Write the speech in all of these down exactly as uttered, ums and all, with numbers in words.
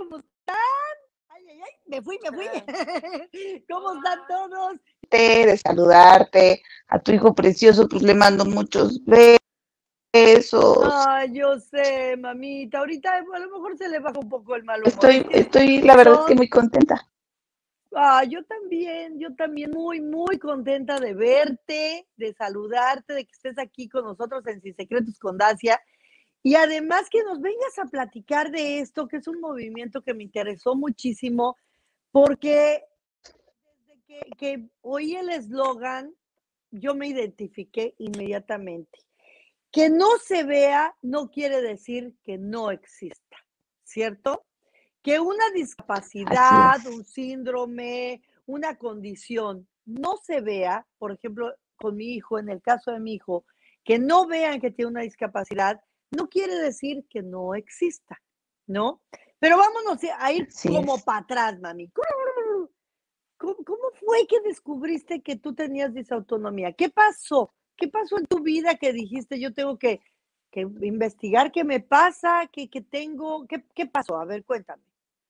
¿cómo están? Ay, ay, ay, me fui, me fui. ¿Cómo están todos? De saludarte, a tu hijo precioso, pues le mando muchos besos. Ay, yo sé, mamita. Ahorita a lo mejor se le baja un poco el mal humor. Es Estoy, que estoy, la verdad es que son muy contenta. Ah, yo también, yo también muy, muy contenta de verte, de saludarte, de que estés aquí con nosotros en Sin Secretos con Dacia. Y además que nos vengas a platicar de esto, que es un movimiento que me interesó muchísimo, porque desde que, que oí el eslogan, yo me identifiqué inmediatamente. Que no se vea no quiere decir que no exista, ¿cierto? Que una Así discapacidad, es. un síndrome, una condición no se vea, por ejemplo, con mi hijo, en el caso de mi hijo, que no vean que tiene una discapacidad, no quiere decir que no exista, ¿no? Pero vámonos a ir Así como es. para atrás, mami. ¿Cómo, ¿Cómo fue que descubriste que tú tenías disautonomía? ¿Qué pasó? ¿Qué pasó en tu vida que dijiste yo tengo que, que investigar qué me pasa, qué, qué tengo? ¿Qué, ¿Qué pasó? A ver, cuéntame.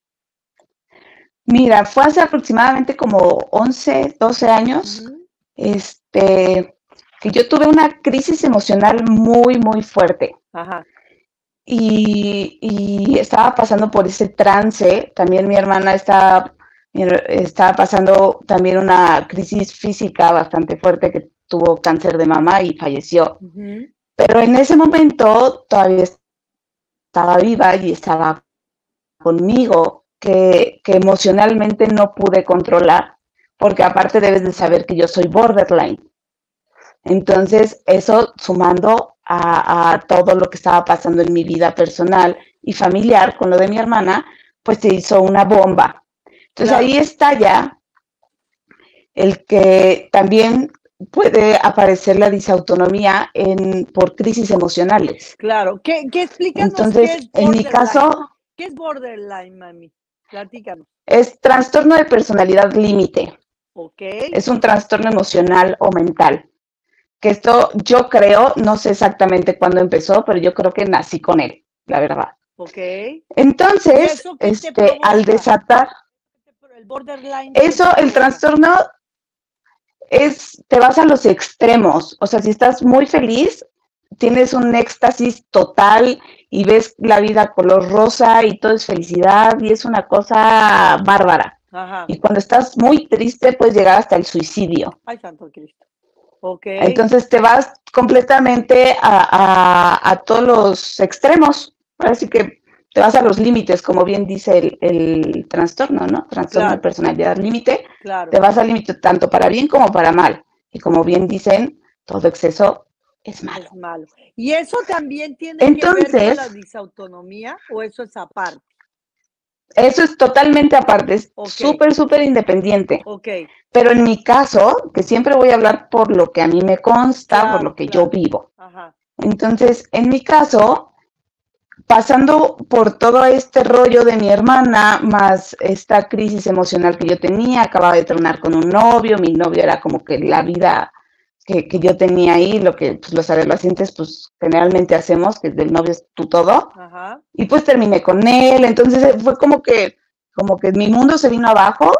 Mira, fue hace aproximadamente como once, doce años, Ujú. este, que yo tuve una crisis emocional muy, muy fuerte. Ajá. Y, y estaba pasando por ese trance. También mi hermana estaba, estaba pasando también una crisis física bastante fuerte, que tuvo cáncer de mama y falleció. Ujú. Pero en ese momento todavía estaba viva y estaba conmigo, que, que emocionalmente no pude controlar, porque aparte debes de saber que yo soy borderline. Entonces, eso sumando a, a todo lo que estaba pasando en mi vida personal y familiar con lo de mi hermana, pues se hizo una bomba. Entonces Claro, ahí está ya el que también puede aparecer la disautonomía en, por crisis emocionales. claro. ¿Qué, qué explícanos qué Entonces, es en mi borderline? caso, ¿Qué es borderline, mami? Platícanos. es trastorno de personalidad límite. Ok, Es un trastorno emocional o mental. Que esto yo creo, no sé exactamente cuándo empezó, pero yo creo que nací con él, la verdad. ok. ¿Y Entonces, eso qué te este, al provoca? desatar ¿El borderline qué te eso, el provoca? trastorno es, te vas a los extremos. O sea, si estás muy feliz, tienes un éxtasis total y ves la vida color rosa y todo es felicidad y es una cosa bárbara. Ajá. Y cuando estás muy triste, puedes llegar hasta el suicidio. Ay, santo Cristo. Ok, Entonces te vas completamente a, a, a todos los extremos. Así que te vas a los límites, como bien dice el, el trastorno, ¿no? Trastorno de claro, personalidad límite. claro. Te vas al límite tanto para bien como para mal. Y como bien dicen, todo exceso es Es malo. malo. ¿Y eso también tiene que ver con la Entonces, disautonomía o eso es aparte? eso es totalmente aparte, es Ok, súper, súper independiente. ok, Pero en mi caso, que siempre voy a hablar por lo que a mí me consta, por lo claro, que yo claro. vivo. Ajá, Entonces, en mi caso, pasando por todo este rollo de mi hermana, más esta crisis emocional que yo tenía, acababa de terminar con un novio, mi novio era como que la vida que, que yo tenía ahí, lo que pues, los adolescentes pues generalmente hacemos, que del novio es tu todo, ajá, y pues terminé con él, entonces fue como que, como que mi mundo se vino abajo,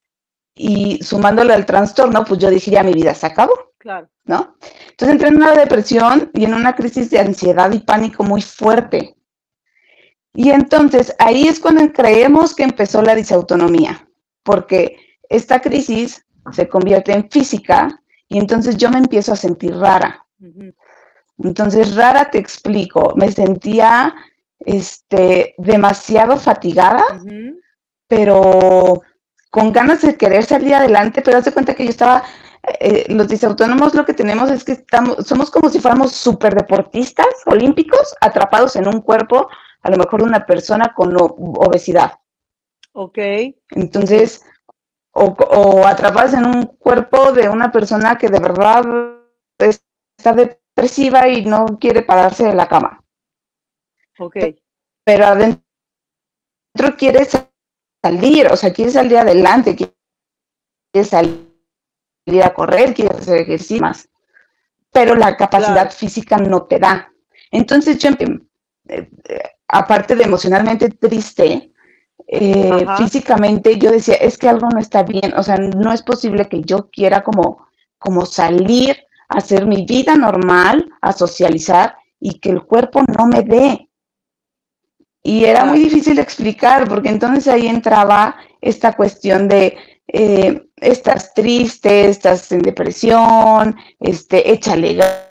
y sumándole al trastorno, pues yo dije, ya mi vida se acabó, claro. ¿no? Entonces entré en una depresión y en una crisis de ansiedad y pánico muy fuerte. Y entonces ahí es cuando creemos que empezó la disautonomía, porque esta crisis se convierte en física y entonces yo me empiezo a sentir rara. Ujú. Entonces, rara te explico, me sentía este, demasiado fatigada, Ujú. pero con ganas de querer salir adelante, pero haz de cuenta que yo estaba, eh, los disautónomos lo que tenemos es que estamos, somos como si fuéramos superdeportistas olímpicos atrapados en un cuerpo, a lo mejor de una persona con o- obesidad. Ok, ok, Entonces, o, o atrapados en un cuerpo de una persona que de verdad está depresiva y no quiere pararse de la cama, ok, pero adentro quiere salir, o sea, quiere salir adelante, quiere salir a correr, quiere hacer ejercicio más, pero la capacidad claro. física no te da. Entonces yo, eh, eh, aparte de emocionalmente triste, eh, Ajá. físicamente, yo decía, es que algo no está bien, o sea, no es posible que yo quiera como, como salir a hacer mi vida normal, a socializar y que el cuerpo no me dé. Y era muy Claro. difícil de explicar, porque entonces ahí entraba esta cuestión de eh, estás triste, estás en depresión, este, échale ganas.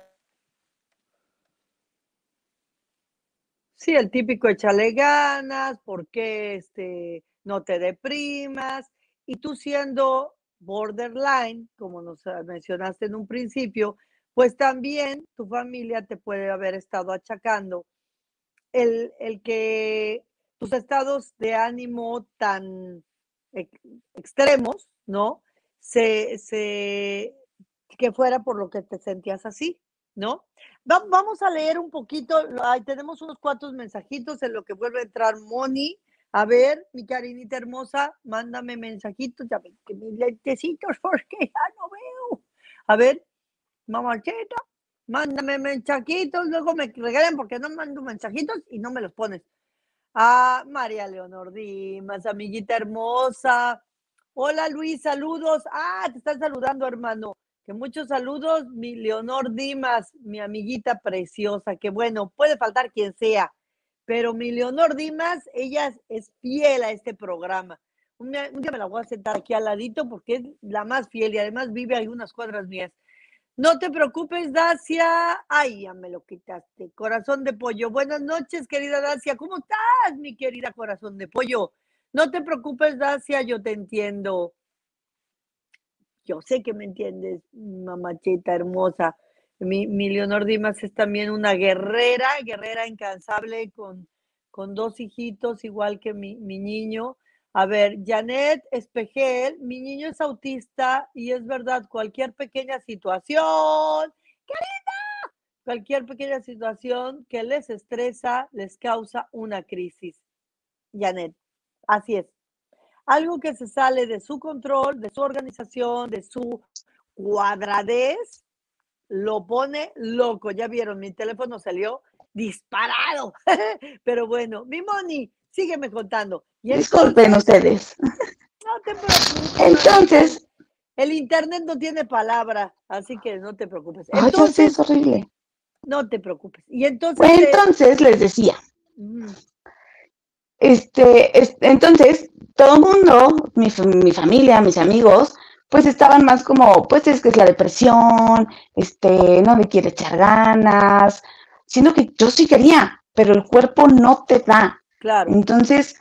Sí, el típico échale ganas, porque este, no te deprimas. Y tú siendo borderline, como nos ah, mencionaste en un principio, pues también tu familia te puede haber estado achacando el, el que tus estados de ánimo tan ex- extremos, ¿no? Se, se, que fuera por lo que te sentías así, ¿no? Va- vamos a leer un poquito, lo- ahí tenemos unos cuantos mensajitos en lo que vuelve a entrar Moni. A ver, mi carinita hermosa, mándame mensajitos, ya ven que mis lentecitos, porque ya no veo. A ver, mamachita, mándame mensajitos, luego me regalan porque no mando mensajitos y no me los pones. Ah, María Leonor Dimas, amiguita hermosa. Hola Luis, saludos. Ah, te están saludando, hermano. Que muchos saludos, mi Leonor Dimas, mi amiguita preciosa. Que bueno, puede faltar quien sea, pero mi Leonor Dimas, ella es, es fiel a este programa. Un día, un día me la voy a sentar aquí al ladito porque es la más fiel y además vive a algunas cuadras mías. No te preocupes, Dacia. Ay, ya me lo quitaste. Corazón de pollo. Buenas noches, querida Dacia. ¿Cómo estás, mi querida corazón de pollo? No te preocupes, Dacia, yo te entiendo. Yo sé que me entiendes, mamachita hermosa. Mi, mi Leonor Dimas es también una guerrera, guerrera incansable con, con dos hijitos, igual que mi, mi niño. A ver, Janet Espejel, mi niño es autista y es verdad, cualquier pequeña situación, cualquier pequeña situación que les estresa les causa una crisis. Janet, así es. Algo que se sale de su control, de su organización, de su cuadradez, lo pone loco. Ya vieron, mi teléfono salió disparado. Pero bueno, mi Moni, sígueme contando. Y Disculpen entonces, ustedes. no te preocupes, mamita. El, Entonces, el internet no tiene palabra, así que no te preocupes. ay, ya sé, es Entonces, horrible. no te preocupes. Y entonces, eh, Entonces les decía, mm, este, es- entonces todo el mundo, mi, fa- mi familia, mis amigos, pues estaban más como, pues es que es la depresión, este, no le quiere echar ganas, sino que yo sí quería, pero el cuerpo no te da. claro, Entonces,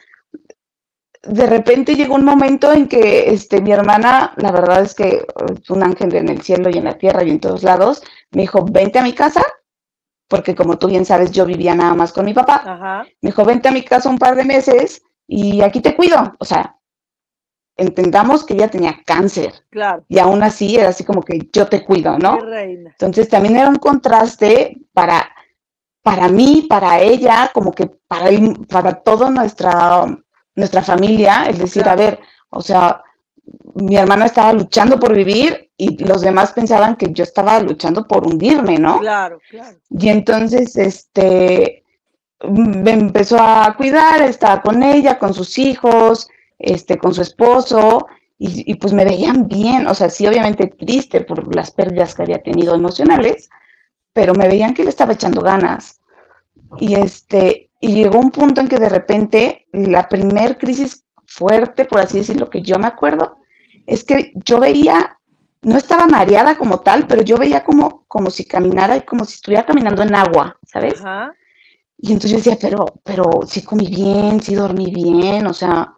de repente llegó un momento en que este, mi hermana, la verdad es que es un ángel en el cielo y en la tierra y en todos lados, me dijo, vente a mi casa, porque como tú bien sabes, yo vivía nada más con mi papá. ajá, Me dijo, vente a mi casa un par de meses y aquí te cuido. O sea, entendamos que ella tenía cáncer claro. y aún así era así como que yo te cuido, Mi ¿no? reina, Entonces también era un contraste para, para mí, para ella, como que para, el, para toda nuestra, nuestra familia, es decir, a claro, ver, o sea, mi hermana estaba luchando por vivir y los demás pensaban que yo estaba luchando por hundirme, ¿no? claro, claro. Y entonces, este, me empezó a cuidar, estaba con ella, con sus hijos, este, con su esposo, y, y pues me veían bien, o sea, sí, obviamente triste por las pérdidas que había tenido emocionales, pero me veían que le estaba echando ganas. Y este, y llegó un punto en que de repente la primer crisis fuerte, por así decirlo, que yo me acuerdo, es que yo veía, no estaba mareada como tal, pero yo veía como, como si caminara y como si estuviera caminando en agua, ¿sabes? Ajá, Y entonces yo decía, pero, pero sí comí bien, sí dormí bien, o sea,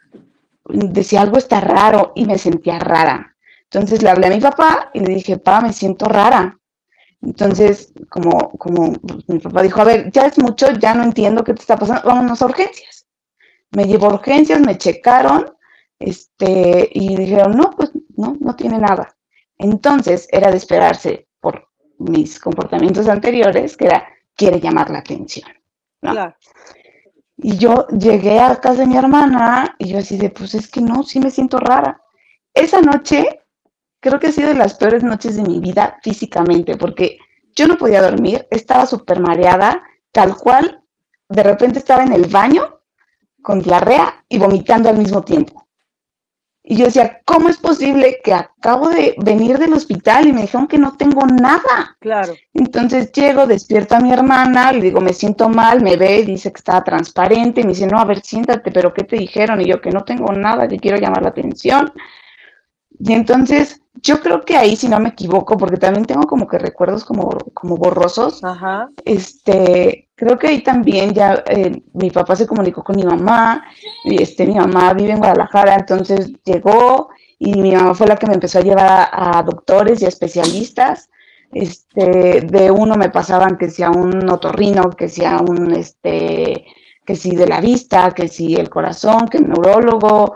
decía algo está raro y me sentía rara. Entonces le hablé a mi papá y le dije, papá, me siento rara. Entonces, como, como pues, mi papá dijo, a ver, ya es mucho, ya no entiendo qué te está pasando, vámonos a urgencias. Me llevó a urgencias, me checaron, este, y dijeron, no, pues no, no tiene nada. Entonces, era de esperarse por mis comportamientos anteriores, que era, quiere llamar la atención, ¿no? claro. Y yo llegué a casa de mi hermana y yo así de, pues es que no, sí me siento rara. Esa noche creo que ha sido de las peores noches de mi vida físicamente, porque yo no podía dormir, estaba súper mareada, tal cual, de repente estaba en el baño con diarrea y vomitando al mismo tiempo. Y yo decía, ¿cómo es posible que acabo de venir del hospital y me dijeron que no tengo nada? Claro. Entonces llego, despierto a mi hermana, le digo, me siento mal, me ve, dice que estaba transparente, y me dice, no, a ver, siéntate, ¿pero qué te dijeron? Y yo, que no tengo nada, que quiero llamar la atención. Y entonces, yo creo que ahí, si no me equivoco, porque también tengo como que recuerdos como, como borrosos, Ajá. este, creo que ahí también ya eh, mi papá se comunicó con mi mamá, y este, mi mamá vive en Guadalajara, entonces llegó y mi mamá fue la que me empezó a llevar a, a doctores y a especialistas. Este, de uno me pasaban que sea un otorrino, que sea un, este, que si de la vista, que si el corazón, que el neurólogo.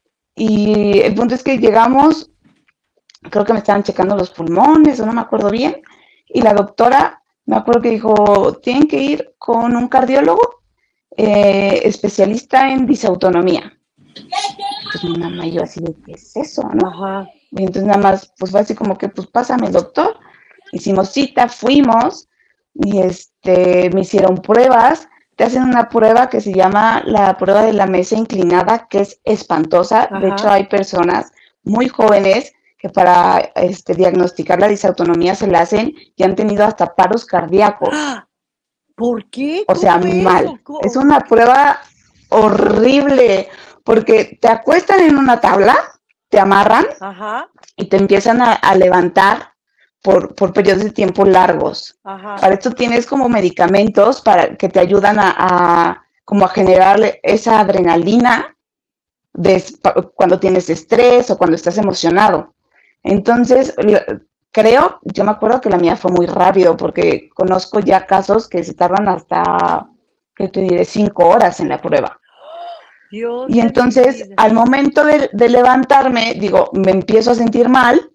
Y el punto es que llegamos, creo que me estaban checando los pulmones, o no me acuerdo bien, y la doctora, me acuerdo que dijo, tienen que ir con un cardiólogo eh, especialista en disautonomía. Entonces mi mamá y yo así de, ¿qué es eso, no? Ajá. Y entonces nada más, pues fue así como que, pues pásame, doctor. Hicimos cita, fuimos, y este, me hicieron pruebas. Te hacen una prueba que se llama la prueba de la mesa inclinada, que es espantosa. Ajá. De hecho, hay personas muy jóvenes que para este, diagnosticar la disautonomía se la hacen y han tenido hasta paros cardíacos. ¿Por qué? O sea, mal. Eso? Es una prueba horrible, porque te acuestan en una tabla, te amarran, Ajá. y te empiezan a, a levantar por, por periodos de tiempo largos. Ajá. Para esto tienes como medicamentos para que te ayudan a, a como a generar esa adrenalina de, cuando tienes estrés o cuando estás emocionado. Entonces, creo, yo me acuerdo que la mía fue muy rápido, porque conozco ya casos que se tardan hasta, ¿qué te diré?, cinco horas en la prueba. Dios y entonces, al momento de, de levantarme, digo, me empiezo a sentir mal,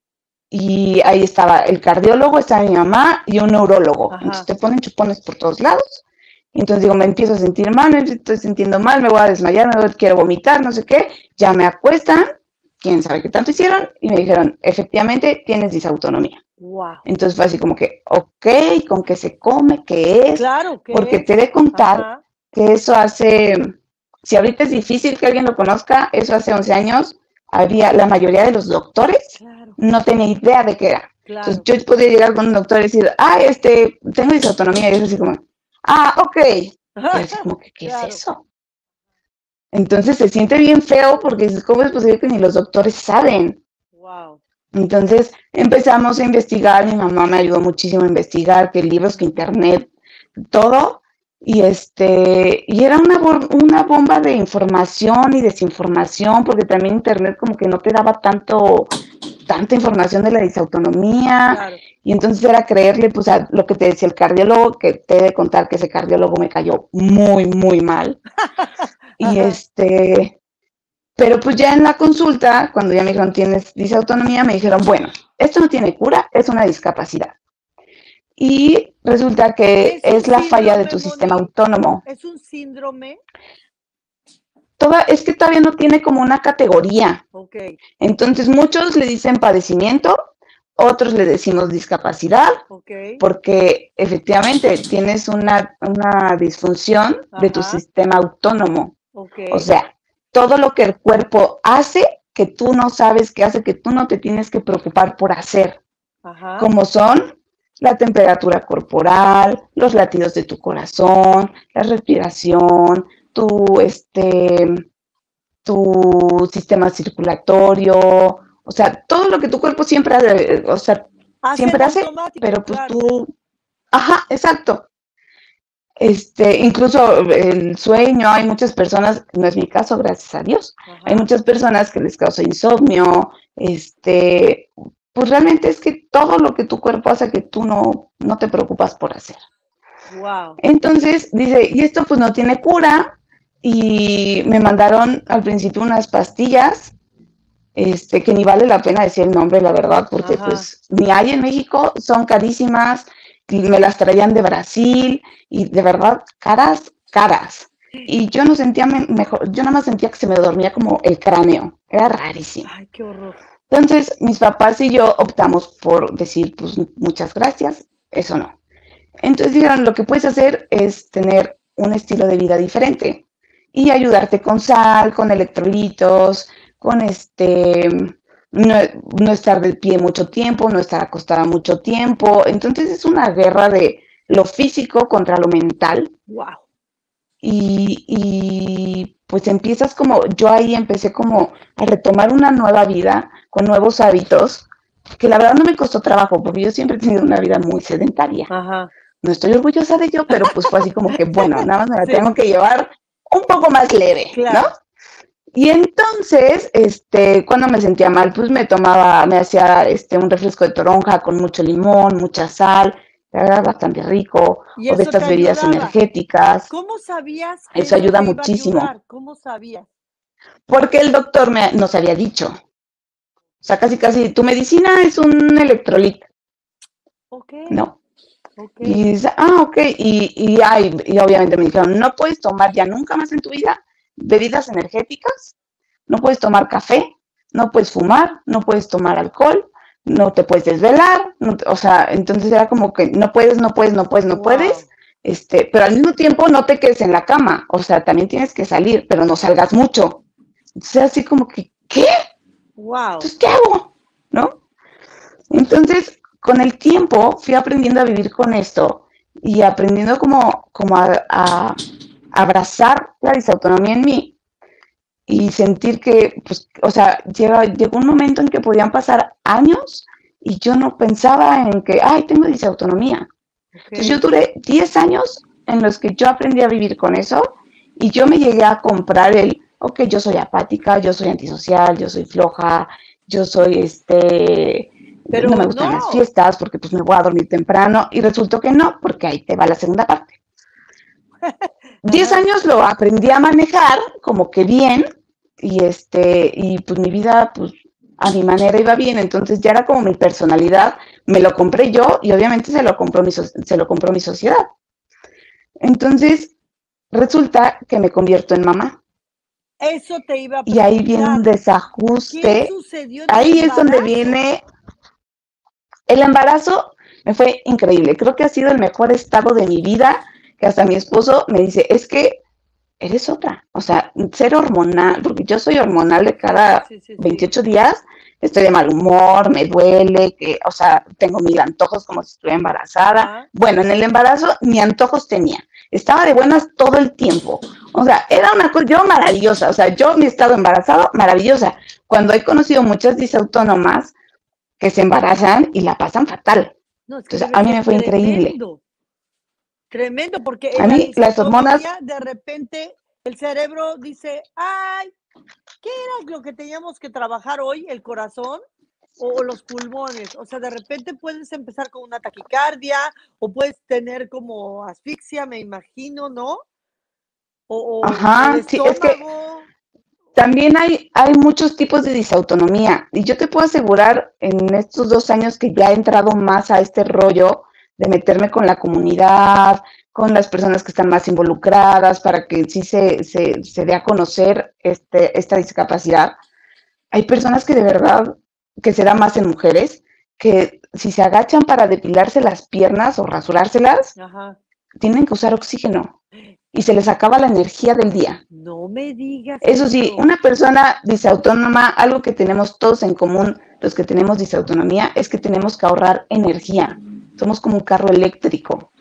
y ahí estaba el cardiólogo, estaba mi mamá y un neurólogo. Ajá. Entonces te ponen chupones por todos lados. Entonces digo, me empiezo a sentir mal, me estoy sintiendo mal, me voy a desmayar, me voy, quiero vomitar, no sé qué. Ya me acuestan, quién sabe qué tanto hicieron, y me dijeron, efectivamente, tienes disautonomía. Wow. Entonces fue así como que, ok, ¿con qué se come? ¿Qué es? Claro, ¿qué Porque es? te he de contar Ajá. que eso hace, si ahorita es difícil que alguien lo conozca, eso hace once años, había, la mayoría de los doctores Claro. no tenía idea de qué era. Claro. Entonces yo podía llegar con un doctor y decir, ah, este, tengo disautonomía, y es así como, ah, ok. Y así como que, ¿qué Claro. es eso? Entonces se siente bien feo, porque dices, ¿cómo es posible que ni los doctores saben? Wow. Entonces empezamos a investigar, mi mamá me ayudó muchísimo a investigar, que libros, que internet, todo, y este, y era una, una bomba de información y desinformación, porque también internet como que no te daba tanto, tanta información de la disautonomía, Claro. y entonces era creerle, pues, a lo que te decía el cardiólogo, que te he de contar que ese cardiólogo me cayó muy, muy mal, y este... Pero pues ya en la consulta, cuando ya me dijeron, tienes disautonomía, me dijeron, bueno, esto no tiene cura, es una discapacidad. Y resulta que es, es la falla de tu Moni, sistema autónomo. ¿Es un síndrome? Toda, es que todavía no tiene como una categoría. Okay. Entonces muchos le dicen padecimiento, otros le decimos discapacidad, okay. Porque efectivamente tienes una, una disfunción Ajá. de tu sistema autónomo. Okay. O sea, todo lo que el cuerpo hace, que tú no sabes que hace, que tú no te tienes que preocupar por hacer. Ajá. Como son la temperatura corporal, los latidos de tu corazón, la respiración, tu, este, tu sistema circulatorio, o sea, todo lo que tu cuerpo siempre hace, o sea, hace siempre hace, pero pues claro. tú, ajá, exacto. Este, incluso el sueño, hay muchas personas, no es mi caso, gracias a Dios, Ajá. hay muchas personas que les causa insomnio, este, pues realmente es que todo lo que tu cuerpo hace que tú no, no te preocupas por hacer. Wow. Entonces, dice, y esto pues no tiene cura, y me mandaron al principio unas pastillas, este, que ni vale la pena decir el nombre, la verdad, porque Ajá. pues ni hay en México, son carísimas, me las traían de Brasil, y de verdad, caras, caras. Y yo no sentía mejor, yo nada más sentía que se me dormía como el cráneo. Era rarísimo. Ay, qué horror. Entonces, mis papás y yo optamos por decir, pues, muchas gracias, eso no. Entonces dijeron, lo que puedes hacer es tener un estilo de vida diferente. y ayudarte con sal, con electrolitos, con este, no, no estar de pie mucho tiempo, no estar acostada mucho tiempo. Entonces es una guerra de lo físico contra lo mental. Wow. Y, y pues empiezas como, yo ahí empecé como a retomar una nueva vida con nuevos hábitos, que la verdad no me costó trabajo, porque yo siempre he tenido una vida muy sedentaria. Ajá. No estoy orgullosa de ello, pero pues fue así como que, bueno, nada más me la Sí. tengo que llevar un poco más leve, Claro. ¿no? Y entonces, este, cuando me sentía mal, pues me tomaba, me hacía este, un refresco de toronja con mucho limón, mucha sal, la verdad bastante rico, Y o de eso te estas bebidas ayudaba. energéticas. ¿Cómo sabías que Eso eso ayuda te iba a muchísimo, ayudar? ¿Cómo sabías? porque el doctor me, nos había dicho, o sea, casi casi, tu medicina es un electrolit, Ok, ¿no? ok. Y dice, ah, ok, y, y, ay, y obviamente me dijeron, no puedes tomar ya nunca más en tu vida bebidas energéticas, no puedes tomar café, no puedes fumar, no puedes tomar alcohol, no te puedes desvelar, no te- o sea, entonces era como que no puedes, no puedes, no puedes, no Wow. puedes, este, pero al mismo tiempo no te quedes en la cama, o sea, también tienes que salir, pero no salgas mucho. Entonces así como que, ¿qué? Wow. Entonces, ¿qué hago? ¿No? Entonces, con el tiempo fui aprendiendo a vivir con esto y aprendiendo como, como a, a abrazar la disautonomía en mí y sentir que, pues, o sea, llega, llegó un momento en que podían pasar años y yo no pensaba en que, ay, tengo disautonomía. Entonces yo Ok. duré diez años en los que yo aprendí a vivir con eso y yo me llegué a comprar el, ok, yo soy apática, yo soy antisocial, yo soy floja, yo soy este, no Pero me gustan las no. fiestas porque pues me voy a dormir temprano y resultó que no, porque ahí te va la segunda parte. Diez Ajá. años lo aprendí a manejar como que bien y este, y pues mi vida pues a mi manera iba bien, entonces ya era como mi personalidad, me lo compré yo y obviamente se lo compró mi, so se lo compró mi sociedad. Entonces, resulta que me convierto en mamá. Eso te iba a Y ahí viene un preguntar. ¿Qué desajuste. sucedió en el Ahí es donde embarazo? viene el embarazo. Me fue increíble. Creo que ha sido el mejor estado de mi vida, que hasta mi esposo me dice, es que eres otra. O sea, ser hormonal, porque yo soy hormonal de cada Sí, sí, sí. veintiocho días, estoy de mal humor, me duele, que, o sea, tengo mil antojos como si estuviera embarazada. Ajá. Bueno, en el embarazo ni antojos tenía. Estaba de buenas todo el tiempo. O sea, era una cosa, yo maravillosa. O sea, yo mi estado embarazado, maravillosa. Cuando he conocido muchas disautónomas que se embarazan y la pasan fatal. No, es que Entonces, debe a mí ser me fue increíble. tremendo. Tremendo, porque A en la mí las hormonas, disautonomía de repente el cerebro dice, ay, ¿qué era lo que teníamos que trabajar hoy? ¿El corazón o, o los pulmones? O sea, de repente puedes empezar con una taquicardia o puedes tener como asfixia, me imagino, ¿no? O, o el ajá, sí, es que estómago. también hay, hay muchos tipos de disautonomía y yo te puedo asegurar en estos dos años que ya he entrado más a este rollo de meterme con la comunidad, con las personas que están más involucradas para que sí se, se, se dé a conocer este, esta discapacidad. Hay personas que de verdad, que se da más en mujeres, que si se agachan para depilarse las piernas o rasurárselas, Ajá. tienen que usar oxígeno y se les acaba la energía del día. No me digas Eso sí, eso. una persona disautónoma, algo que tenemos todos en común, los que tenemos disautonomía, es que tenemos que ahorrar energía. Somos como un carro eléctrico.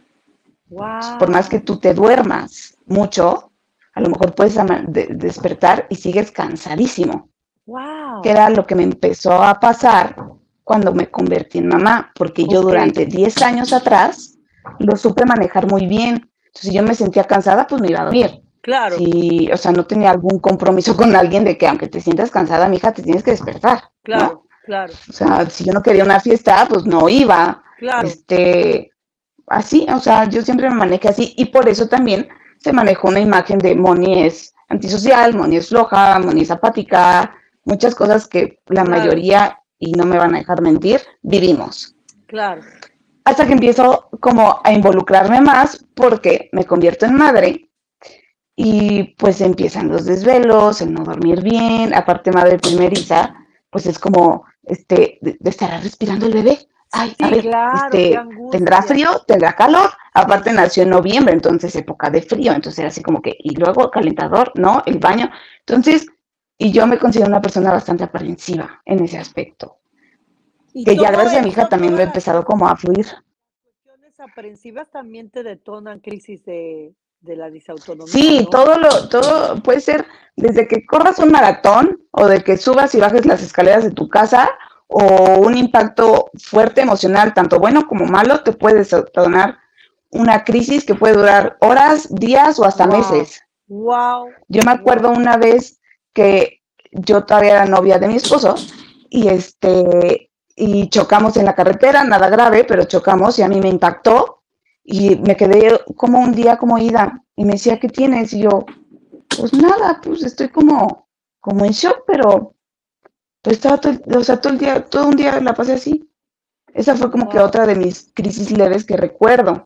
Por más que Wow, tú te duermas mucho, a lo mejor puedes de despertar y sigues cansadísimo, que wow. era lo que me empezó a pasar cuando me convertí en mamá, porque yo Ok, durante diez años atrás lo supe manejar muy bien. Entonces, si yo me sentía cansada, pues me iba a dormir. claro, Si, o sea, no tenía algún compromiso con alguien de que aunque te sientas cansada, mija, te tienes que despertar, claro, ¿no? claro, O sea, si yo no quería una fiesta, pues no iba. claro. Este, así, o sea, yo siempre me manejé así y por eso también se manejó una imagen de Moni es antisocial, Moni es floja, Moni es apática, muchas cosas que la Claro, mayoría, y no me van a dejar mentir, vivimos. claro. Hasta que empiezo como a involucrarme más porque me convierto en madre y pues empiezan los desvelos, el no dormir bien, aparte madre primeriza, pues es como, este, de, de estar respirando el bebé, ay, a Sí, ver, claro, qué este, ¿tendrá angustia. frío? ¿Tendrá calor? Aparte nació en noviembre, entonces época de frío, entonces era así como que, y luego calentador, ¿no? El baño. Entonces, y yo me considero una persona bastante aprensiva en ese aspecto, Y que ya todo gracias a mi hija esto, también me todas he las empezado como a fluir. cuestiones aprensivas también te detonan crisis de de la disautonomía, Sí, ¿no? todo lo, todo puede ser desde que corras un maratón o de que subas y bajes las escaleras de tu casa o un impacto fuerte emocional, tanto bueno como malo, te puede detonar una crisis que puede durar horas, días o hasta Wow, meses. wow, Yo me acuerdo wow. una vez que yo todavía era novia de mi esposo y este y chocamos en la carretera, nada grave, pero chocamos y a mí me impactó y me quedé como un día como ida y me decía, ¿qué tienes? Y yo, pues nada, pues estoy como como en shock, pero pues estaba todo, o sea, todo el día, todo un día la pasé así. Esa fue como que Wow, otra de mis crisis leves que recuerdo.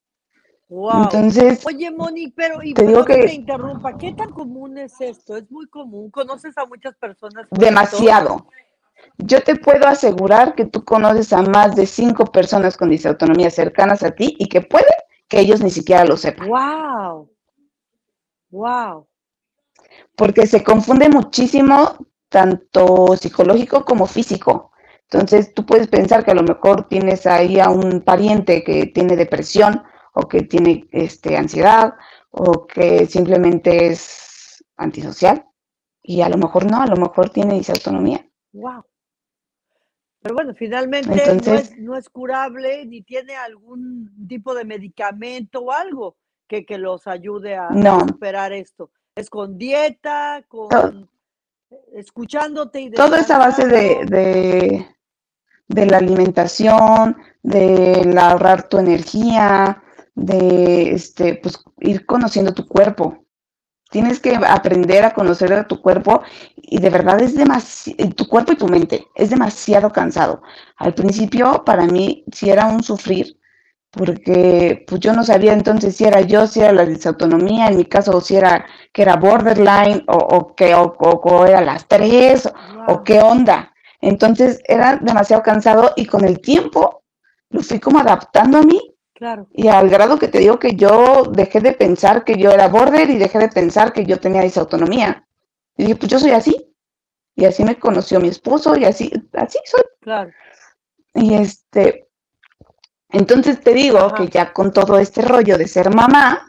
wow. Entonces, Oye, Moni, pero y te digo perdón que te que interrumpa, ¿qué tan común es esto? ¿Es muy común? ¿Conoces a muchas personas con esto? demasiado. Yo te puedo asegurar que tú conoces a más de cinco personas con disautonomía cercanas a ti y que puede que ellos ni siquiera lo sepan, Wow, wow, porque se confunde muchísimo tanto psicológico como físico. Entonces tú puedes pensar que a lo mejor tienes ahí a un pariente que tiene depresión o que tiene este, ansiedad o que simplemente es antisocial y a lo mejor no, a lo mejor tiene disautonomía. wow. Pero bueno, finalmente no Entonces, es no es curable, ni tiene algún tipo de medicamento o algo que que los ayude a a no, superar esto. ¿Es con dieta, to- con escuchándote y todo es a base de, descansando? de de la alimentación, de ahorrar tu energía, de este, pues, ir conociendo tu cuerpo. Tienes que aprender a conocer a tu cuerpo y de verdad es demasiado, tu cuerpo y tu mente, es demasiado cansado. Al principio para mí sí era un sufrir, porque pues yo no sabía entonces si era yo, si era la disautonomía, en mi caso si era que era borderline o, o que o, o, o era las tres o, o Wow, qué onda. Entonces era demasiado cansado y con el tiempo lo fui como adaptando a mí claro. y al grado que te digo que yo dejé de pensar que yo era border y dejé de pensar que yo tenía disautonomía. Y dije, pues yo soy así. Y así me conoció mi esposo y así, así soy. Claro, Y este, entonces te digo que ajá, ya con todo este rollo de ser mamá,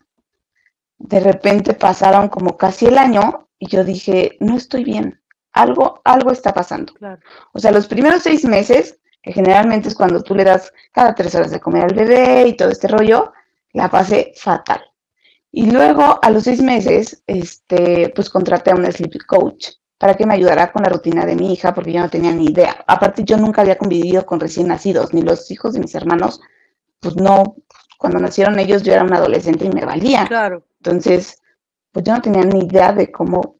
de repente pasaron como casi el año y yo dije, no estoy bien, algo, algo está pasando. claro, O sea, los primeros seis meses, que generalmente es cuando tú le das cada tres horas de comer al bebé y todo este rollo, la pasé fatal. Y luego, a los seis meses, este, pues contraté a una sleep coach para que me ayudara con la rutina de mi hija, porque yo no tenía ni idea. Aparte, yo nunca había convivido con recién nacidos, ni los hijos de mis hermanos, pues no, cuando nacieron ellos yo era una adolescente y me valía. claro, Entonces, pues yo no tenía ni idea de cómo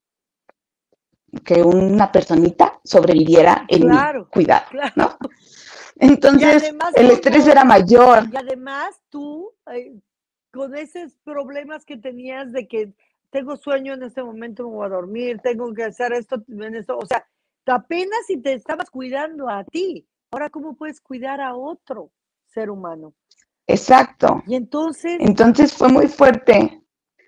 que una personita sobreviviera en mi claro, cuidado, claro. ¿no? Y Entonces, además el con estrés con era mayor. y además tú, eh, con esos problemas que tenías de que tengo sueño en este momento, me voy a dormir, tengo que hacer esto en esto, o sea, apenas si te estabas cuidando a ti, ahora, ¿cómo puedes cuidar a otro ser humano? Exacto. Y entonces, Entonces fue muy fuerte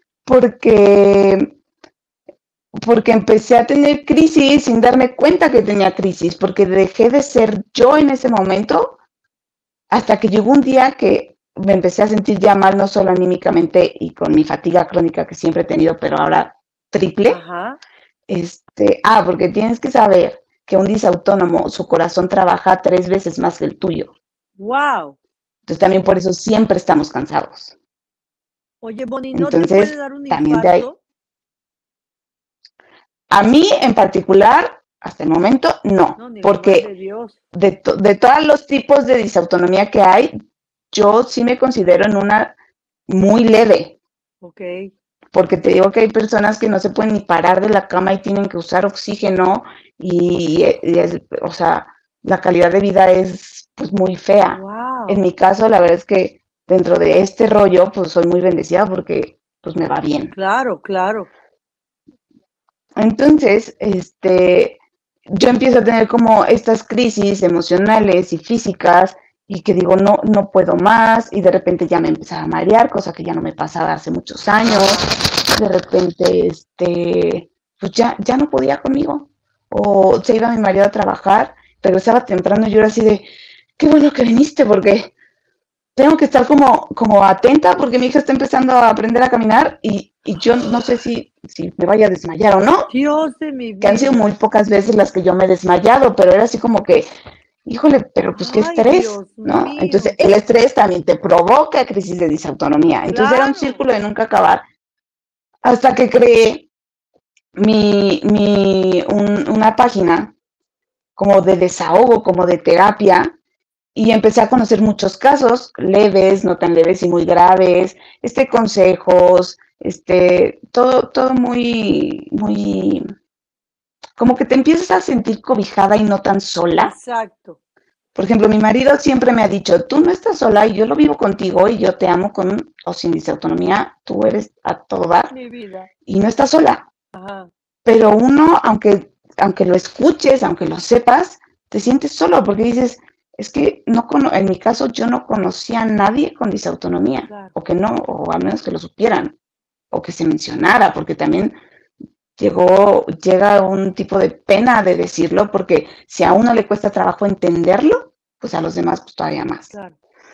porque porque empecé a tener crisis sin darme cuenta que tenía crisis, porque dejé de ser yo en ese momento hasta que llegó un día que me empecé a sentir ya mal, no solo anímicamente y con mi fatiga crónica que siempre he tenido, pero ahora triple. ajá, Este, ah, porque tienes que saber que un disautónomo, su corazón trabaja tres veces más que el tuyo. wow. Entonces también por eso siempre estamos cansados. Oye, Bonnie, ¿no te puede Entonces, dar un también de ahí. infarto? A mí en particular, hasta el momento, no, No, ni lo mande porque Dios. de, to de todos los tipos de disautonomía que hay, yo sí me considero en una muy leve, Okey, porque te digo que hay personas que no se pueden ni parar de la cama y tienen que usar oxígeno y, y es, o sea, la calidad de vida es pues muy fea. En wow. mi caso, la verdad es que dentro de este rollo, pues soy muy bendecida porque pues me va bien. Claro, claro. Entonces, este, yo empiezo a tener como estas crisis emocionales y físicas y que digo, no, no puedo más, y de repente ya me empezaba a marear, cosa que ya no me pasaba hace muchos años, de repente, este, pues ya, ya no podía conmigo, o se iba mi marido a trabajar, regresaba temprano y yo era así de, qué bueno que viniste, porque tengo que estar como, como atenta, porque mi hija está empezando a aprender a caminar, y, y yo no sé si, si me vaya a desmayar o no, Dios de mi que han sido vida. muy pocas veces las que yo me he desmayado, pero era así como que, híjole, pero pues qué Ay, estrés, Dios ¿no? Entonces, mío. el estrés también te provoca crisis de disautonomía. Entonces, era un Claro. círculo de nunca acabar, hasta que creé mi, mi, un, una página como de desahogo, como de terapia, y empecé a conocer muchos casos, leves, no tan leves y muy graves, este, consejos, este, todo, todo muy, muy, como que te empiezas a sentir cobijada y no tan sola. Exacto. Por ejemplo, mi marido siempre me ha dicho, tú no estás sola y yo lo vivo contigo y yo te amo con o sin disautonomía, tú eres a todo dar Mi vida. y no estás sola. Ajá. Pero uno, aunque, aunque lo escuches, aunque lo sepas, te sientes solo porque dices, es que no cono en mi caso yo no conocía a nadie con disautonomía, Claro. o que no, o al menos que lo supieran, o que se mencionara, porque también llegó, llega un tipo de pena de decirlo, porque si a uno le cuesta trabajo entenderlo, pues a los demás pues todavía más. Claro.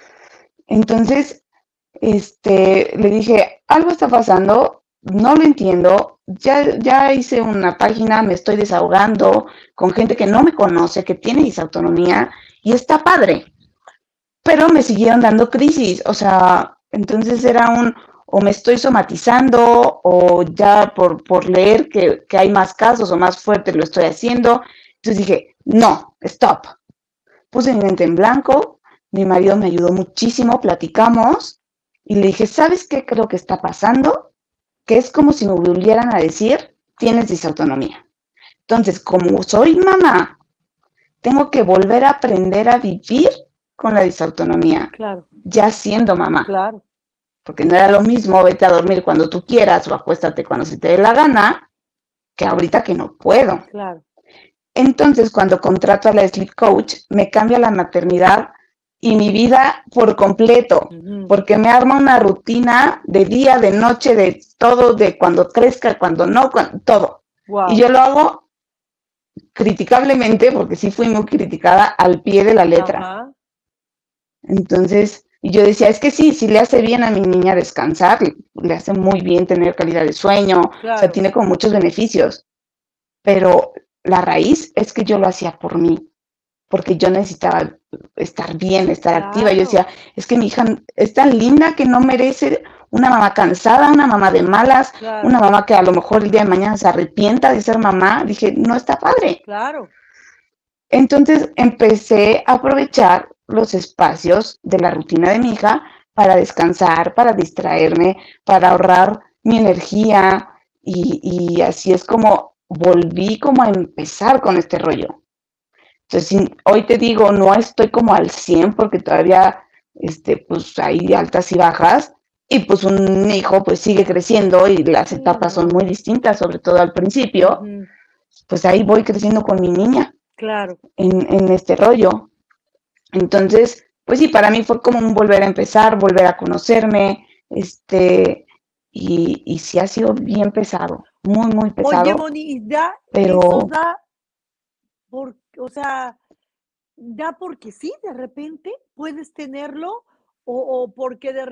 Entonces, este, le dije, algo está pasando, no lo entiendo, ya, ya hice una página, me estoy desahogando con gente que no me conoce, que tiene disautonomía, y está padre, pero me siguieron dando crisis, o sea, entonces era un, o me estoy somatizando, o ya por, por leer que, que hay más casos o más fuertes lo estoy haciendo, entonces dije, no, stop, puse mi mente en blanco, mi marido me ayudó muchísimo, platicamos, y le dije, ¿sabes qué creo que está pasando? Que es como si me volvieran a decir, tienes disautonomía. Entonces, como soy mamá, tengo que volver a aprender a vivir con la disautonomía, Claro. ya siendo mamá. Claro. Porque no era lo mismo vete a dormir cuando tú quieras o acuéstate cuando se te dé la gana, que ahorita que no puedo. Claro. Entonces, cuando contrato a la sleep coach, me cambia la maternidad y mi vida por completo, Ujú. porque me arma una rutina de día, de noche, de todo, de cuando crezca, cuando no, cuando, todo. Wow. Y yo lo hago criticablemente, porque sí fui muy criticada, al pie de la letra. Ajá. Entonces, y yo decía, es que sí, sí le hace bien a mi niña descansar, le, le hace muy bien tener calidad de sueño, Claro. o sea, tiene como muchos beneficios, pero la raíz es que yo lo hacía por mí, porque yo necesitaba estar bien, estar Claro. activa. Yo decía, es que mi hija es tan linda que no merece una mamá cansada, una mamá de malas, Claro. una mamá que a lo mejor el día de mañana se arrepienta de ser mamá. Dije, no está padre. Claro. Entonces empecé a aprovechar los espacios de la rutina de mi hija para descansar, para distraerme, para ahorrar mi energía y, y así es como volví como a empezar con este rollo. Entonces, hoy te digo, no estoy como al cien porque todavía, este, pues hay altas y bajas y pues un hijo pues sigue creciendo y las Sí, etapas no. son muy distintas, sobre todo al principio, Ujú. pues ahí voy creciendo con mi niña Claro. en, en este rollo. Entonces, pues sí, para mí fue como un volver a empezar, volver a conocerme, este, y, y sí ha sido bien pesado, muy, muy pesado. Oye, Moni, y da, pero eso da, por, o sea, da porque sí, de repente puedes tenerlo, o, o porque de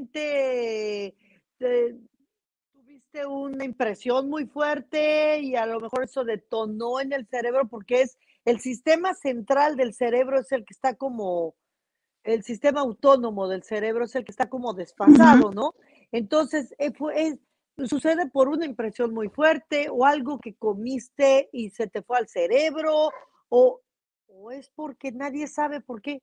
repente te- tuviste una impresión muy fuerte y a lo mejor eso detonó en el cerebro, porque es el sistema central del cerebro es el que está como, el sistema autónomo del cerebro es el que está como desfasado, ujú. ¿no? Entonces, eh, fue- es- sucede por una impresión muy fuerte o algo que comiste y se te fue al cerebro, o, o es porque nadie sabe por qué.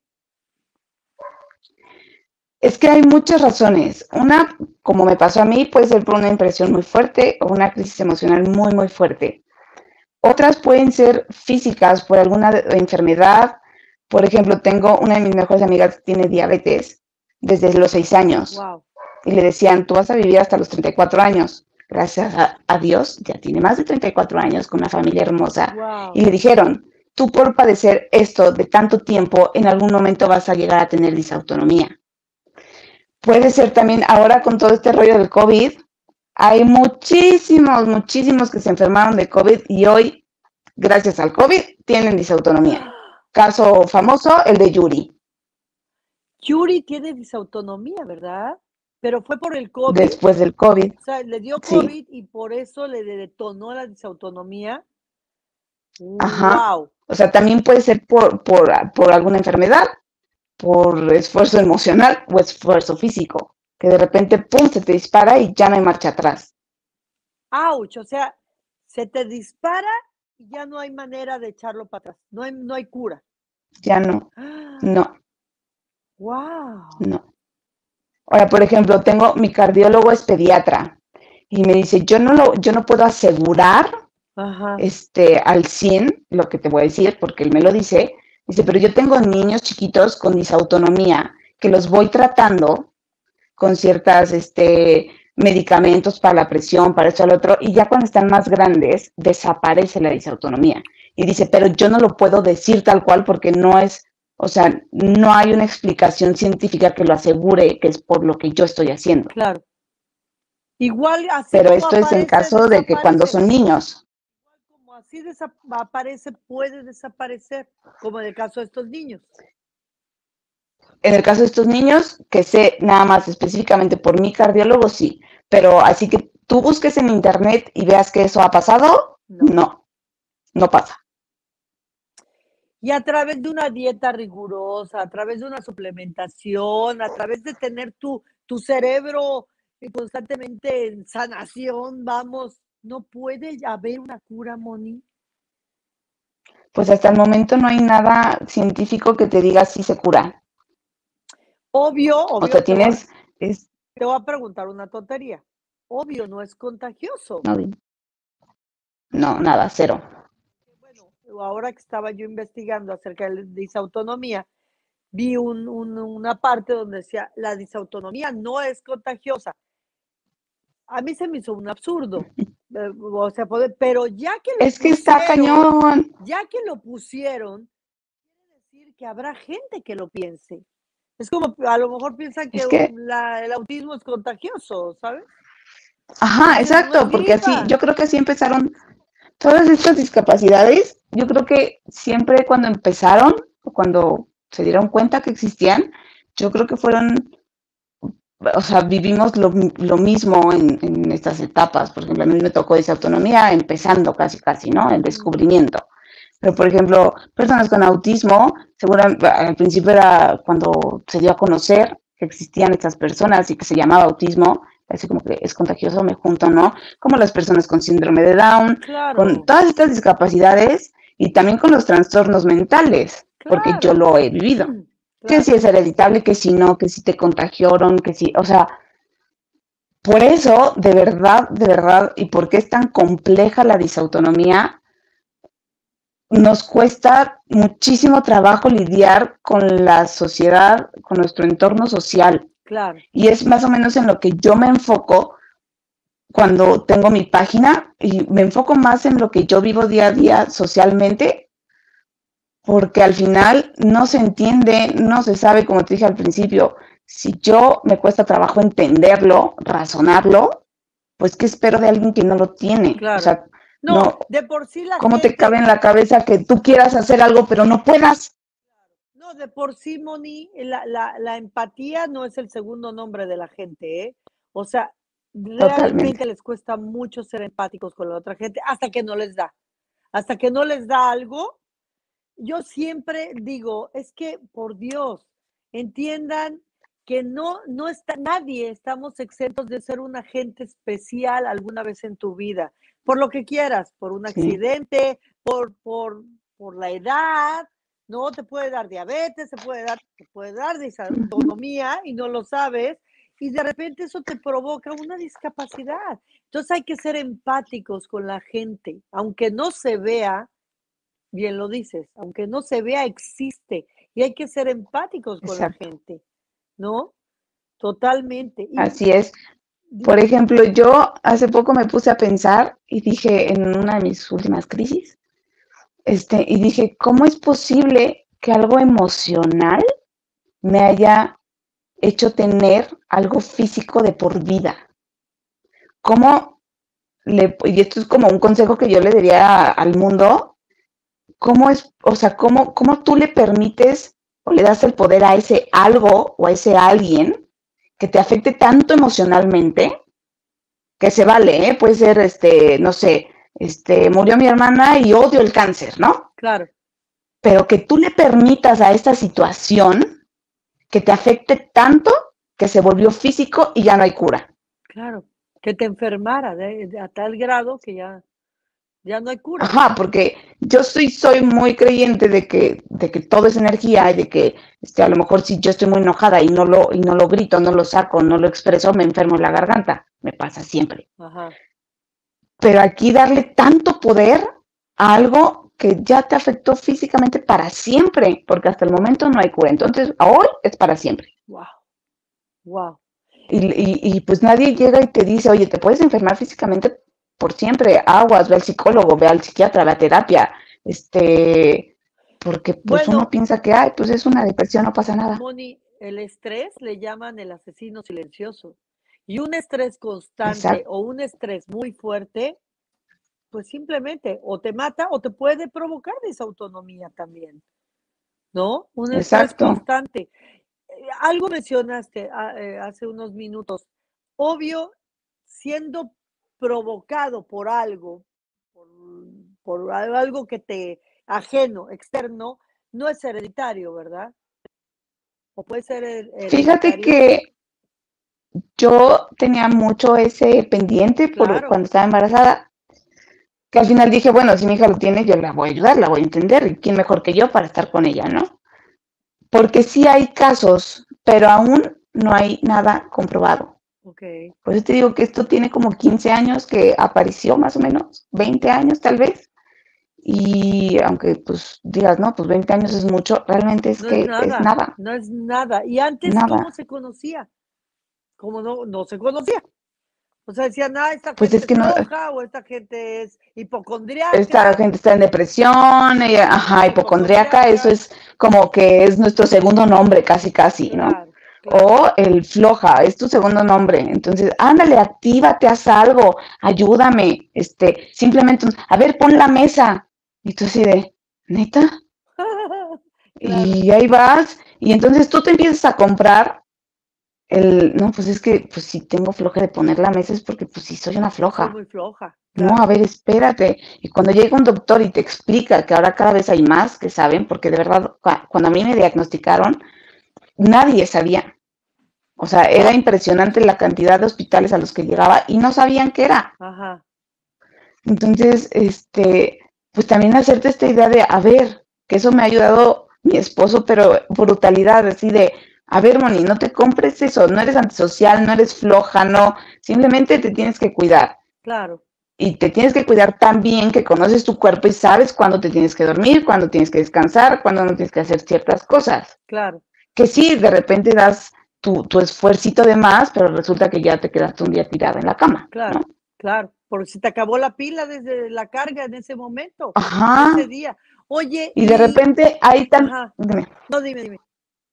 Es que hay muchas razones. Una, como me pasó a mí, puede ser por una impresión muy fuerte o una crisis emocional muy, muy fuerte. Otras pueden ser físicas, por alguna enfermedad. Por ejemplo, tengo una de mis mejores amigas que tiene diabetes desde los seis años. Wow. Y le decían, tú vas a vivir hasta los treinta y cuatro años. Gracias a, a Dios, ya tiene más de treinta y cuatro años con una familia hermosa. Wow. Y le dijeron, tú por padecer esto de tanto tiempo, en algún momento vas a llegar a tener disautonomía. Puede ser también ahora con todo este rollo del COVID, hay muchísimos, muchísimos que se enfermaron de COVID y hoy, gracias al COVID, tienen disautonomía. Caso famoso, el de Yuri. Yuri tiene disautonomía, ¿verdad? Pero fue por el COVID. Después del COVID. O sea, le dio Sí. COVID y por eso le detonó la disautonomía. Ajá. ¡Wow! O sea, también puede ser por, por, por alguna enfermedad, por esfuerzo emocional o esfuerzo físico, que de repente, pum, se te dispara y ya no hay marcha atrás. ¡Auch! O sea, se te dispara y ya no hay manera de echarlo para atrás. No hay, no hay cura. Ya no, no, ¡Wow! no. Ahora, por ejemplo, tengo, mi cardiólogo es pediatra y me dice, yo no lo, yo no puedo asegurar Ajá. este, al cien lo que te voy a decir, porque él me lo dice. Dice, pero yo tengo niños chiquitos con disautonomía que los voy tratando con ciertas este, medicamentos para la presión, para esto, al otro, y ya cuando están más grandes, desaparece la disautonomía. Y dice, pero yo no lo puedo decir tal cual porque no es, o sea, no hay una explicación científica que lo asegure que es por lo que yo estoy haciendo. Claro. Igual así Pero como esto es en aparece, caso de que cuando desaparece. son niños. Igual como así aparece, puede desaparecer, como en el caso de estos niños. En el caso de estos niños, que sé nada más específicamente por mi cardiólogo, sí. Pero así que tú busques en internet y veas que eso ha pasado, No. no, no pasa. Y a través de una dieta rigurosa, a través de una suplementación, a través de tener tu, tu cerebro constantemente en sanación, vamos, ¿no puede haber una cura, Moni? Pues hasta el momento no hay nada científico que te diga si se cura. Obvio, obvio. O sea, te, voy a, tienes... Es, te voy a preguntar una tontería. Obvio, no es contagioso. no, no, nada, cero. Bueno, ahora que estaba yo investigando acerca de la disautonomía, vi un, un, una parte donde decía, la disautonomía no es contagiosa. A mí se me hizo un absurdo. O sea, poder, pero ya que lo es que pusieron, está cañón. Ya que lo pusieron, quiere decir que habrá gente que lo piense. Es como, a lo mejor piensan que, Es que la, el autismo es contagioso, ¿sabes? Ajá, Dices, no exacto, es porque así, gripa. yo creo que así empezaron todas estas discapacidades. Yo creo que siempre cuando empezaron, o cuando se dieron cuenta que existían, yo creo que fueron, o sea, vivimos lo, lo mismo en, en estas etapas. Por ejemplo, a mí me tocó disautonomía empezando casi, casi, ¿no? El descubrimiento. Pero, por ejemplo, personas con autismo, seguramente al principio era cuando se dio a conocer que existían estas personas y que se llamaba autismo, así como que es contagioso, me junto, ¿no? Como las personas con síndrome de Down, Claro. con todas estas discapacidades y también con los trastornos mentales, claro. porque yo lo he vivido. Claro. Que si es hereditable, que si no, que si te contagiaron, que si, o sea, por eso, de verdad, de verdad, y porque es tan compleja la disautonomía, nos cuesta muchísimo trabajo lidiar con la sociedad, con nuestro entorno social. Claro. Y es más o menos en lo que yo me enfoco cuando tengo mi página y me enfoco más en lo que yo vivo día a día socialmente, porque al final no se entiende, no se sabe, como te dije al principio, si yo me cuesta trabajo entenderlo, razonarlo, pues ¿qué espero de alguien que no lo tiene? Claro. O sea, no, no, de por sí la ¿cómo gente... te cabe en la cabeza que tú quieras hacer algo pero no puedas? No, de por sí, Moni, la, la, la empatía no es el segundo nombre de la gente, ¿eh? O sea, realmente Totalmente. les cuesta mucho ser empáticos con la otra gente hasta que no les da. Hasta que no les da algo. Yo siempre digo, es que, por Dios, entiendan que no, no está nadie, estamos exentos de ser un agente especial alguna vez en tu vida, por lo que quieras, por un Sí. accidente, por, por, por la edad, no te puede dar diabetes, se puede dar, te puede dar disautonomía y no lo sabes, y de repente eso te provoca una discapacidad. Entonces hay que ser empáticos con la gente, aunque no se vea. Bien lo dices, aunque no se vea, existe y hay que ser empáticos con Exacto. la gente, ¿no? Totalmente. Y, Así es. Por ejemplo, yo hace poco me puse a pensar y dije en una de mis últimas crisis, este, y dije, ¿cómo es posible que algo emocional me haya hecho tener algo físico de por vida? ¿Cómo le, y esto es como un consejo que yo le diría a- al mundo, cómo es, o sea, cómo, cómo tú le permites o le das el poder a ese algo o a ese alguien que te afecte tanto emocionalmente, que se vale, ¿eh? Puede ser, este, no sé, este, murió mi hermana y odio el cáncer, ¿no? Claro, Pero que tú le permitas a esta situación que te afecte tanto que se volvió físico y ya no hay cura. claro. Que te enfermara de, de- a tal grado que ya, ya no hay cura. Ajá, porque yo soy, soy muy creyente de que, de que todo es energía y de que este, a lo mejor si yo estoy muy enojada y no lo, y no lo grito, no lo saco, no lo expreso, me enfermo en la garganta. Me pasa siempre. Ajá. Pero aquí darle tanto poder a algo que ya te afectó físicamente para siempre, porque hasta el momento no hay cura. Entonces, hoy es para siempre. Wow, wow. Y, y, y pues nadie llega y te dice, oye, te puedes enfermar físicamente por siempre, aguas, ve al psicólogo, ve al psiquiatra, ve a terapia, este, porque pues uno Bueno, piensa que, ay, pues es una depresión, no pasa nada. Moni, el estrés le llaman el asesino silencioso. Y un estrés constante Exacto, o un estrés muy fuerte, pues simplemente o te mata o te puede provocar desautonomía también, ¿no? Un estrés exacto. constante. Eh, algo mencionaste ah, eh, hace unos minutos. Obvio, siendo provocado por algo, por, por algo que te ajeno, externo, no es hereditario, ¿verdad? ¿O puede ser her- Fíjate hereditario? que yo tenía mucho ese pendiente por Claro, cuando estaba embarazada, que al final dije, bueno, si mi hija lo tiene, yo la voy a ayudar, la voy a entender, y quién mejor que yo para estar con ella, ¿no? Porque sí hay casos, pero aún no hay nada comprobado. ok, Por eso te digo que esto tiene como quince años que apareció más o menos, veinte años tal vez. Y aunque pues digas, no, pues veinte años es mucho, realmente es no es que es nada, nada, no es nada. ¿Y antes cómo nada. se conocía? ¿Cómo no, no se conocía? O sea, decían, ah, esta Pues gente es es que no, floja o esta gente es esta hipocondriaca, gente está en depresión, ella, ajá, hipocondriaca, eso hipocondriaca, es como que es nuestro segundo nombre, casi, casi, ¿no? claro, claro, O el floja, es tu segundo nombre. Entonces, ándale, actívate, haz algo, ayúdame, este, simplemente, a ver, pon la mesa. Y tú así de, ¿neta? claro, Y ahí vas, y entonces tú te empiezas a comprar el, no, pues es que, pues si tengo floja de poner la mesa es porque pues sí soy una soy floja. muy floja, No, a claro, ver, espérate. Y cuando llega un doctor y te explica que ahora cada vez hay más que saben, porque de verdad, cua- cuando a mí me diagnosticaron, nadie sabía. O sea, era impresionante la cantidad de hospitales a los que llegaba y no sabían qué era. ajá, Entonces, este, pues también hacerte esta idea de, a ver, que eso me ha ayudado mi esposo, pero brutalidad, así de, a ver, Moni, no te compres eso, no eres antisocial, no eres floja, no, simplemente te tienes que cuidar. claro, Y te tienes que cuidar tan bien que conoces tu cuerpo y sabes cuándo te tienes que dormir, cuándo tienes que descansar, cuándo no tienes que hacer ciertas cosas. claro, Que sí, de repente das tu, tu esfuercito de más, pero resulta que ya te quedaste un día tirada en la cama, ¿no? claro, claro, porque si te acabó la pila desde la carga en ese momento, en ese Ajá. día. Oye, Y de y, repente hay, tam ajá, dime, no, dime, dime.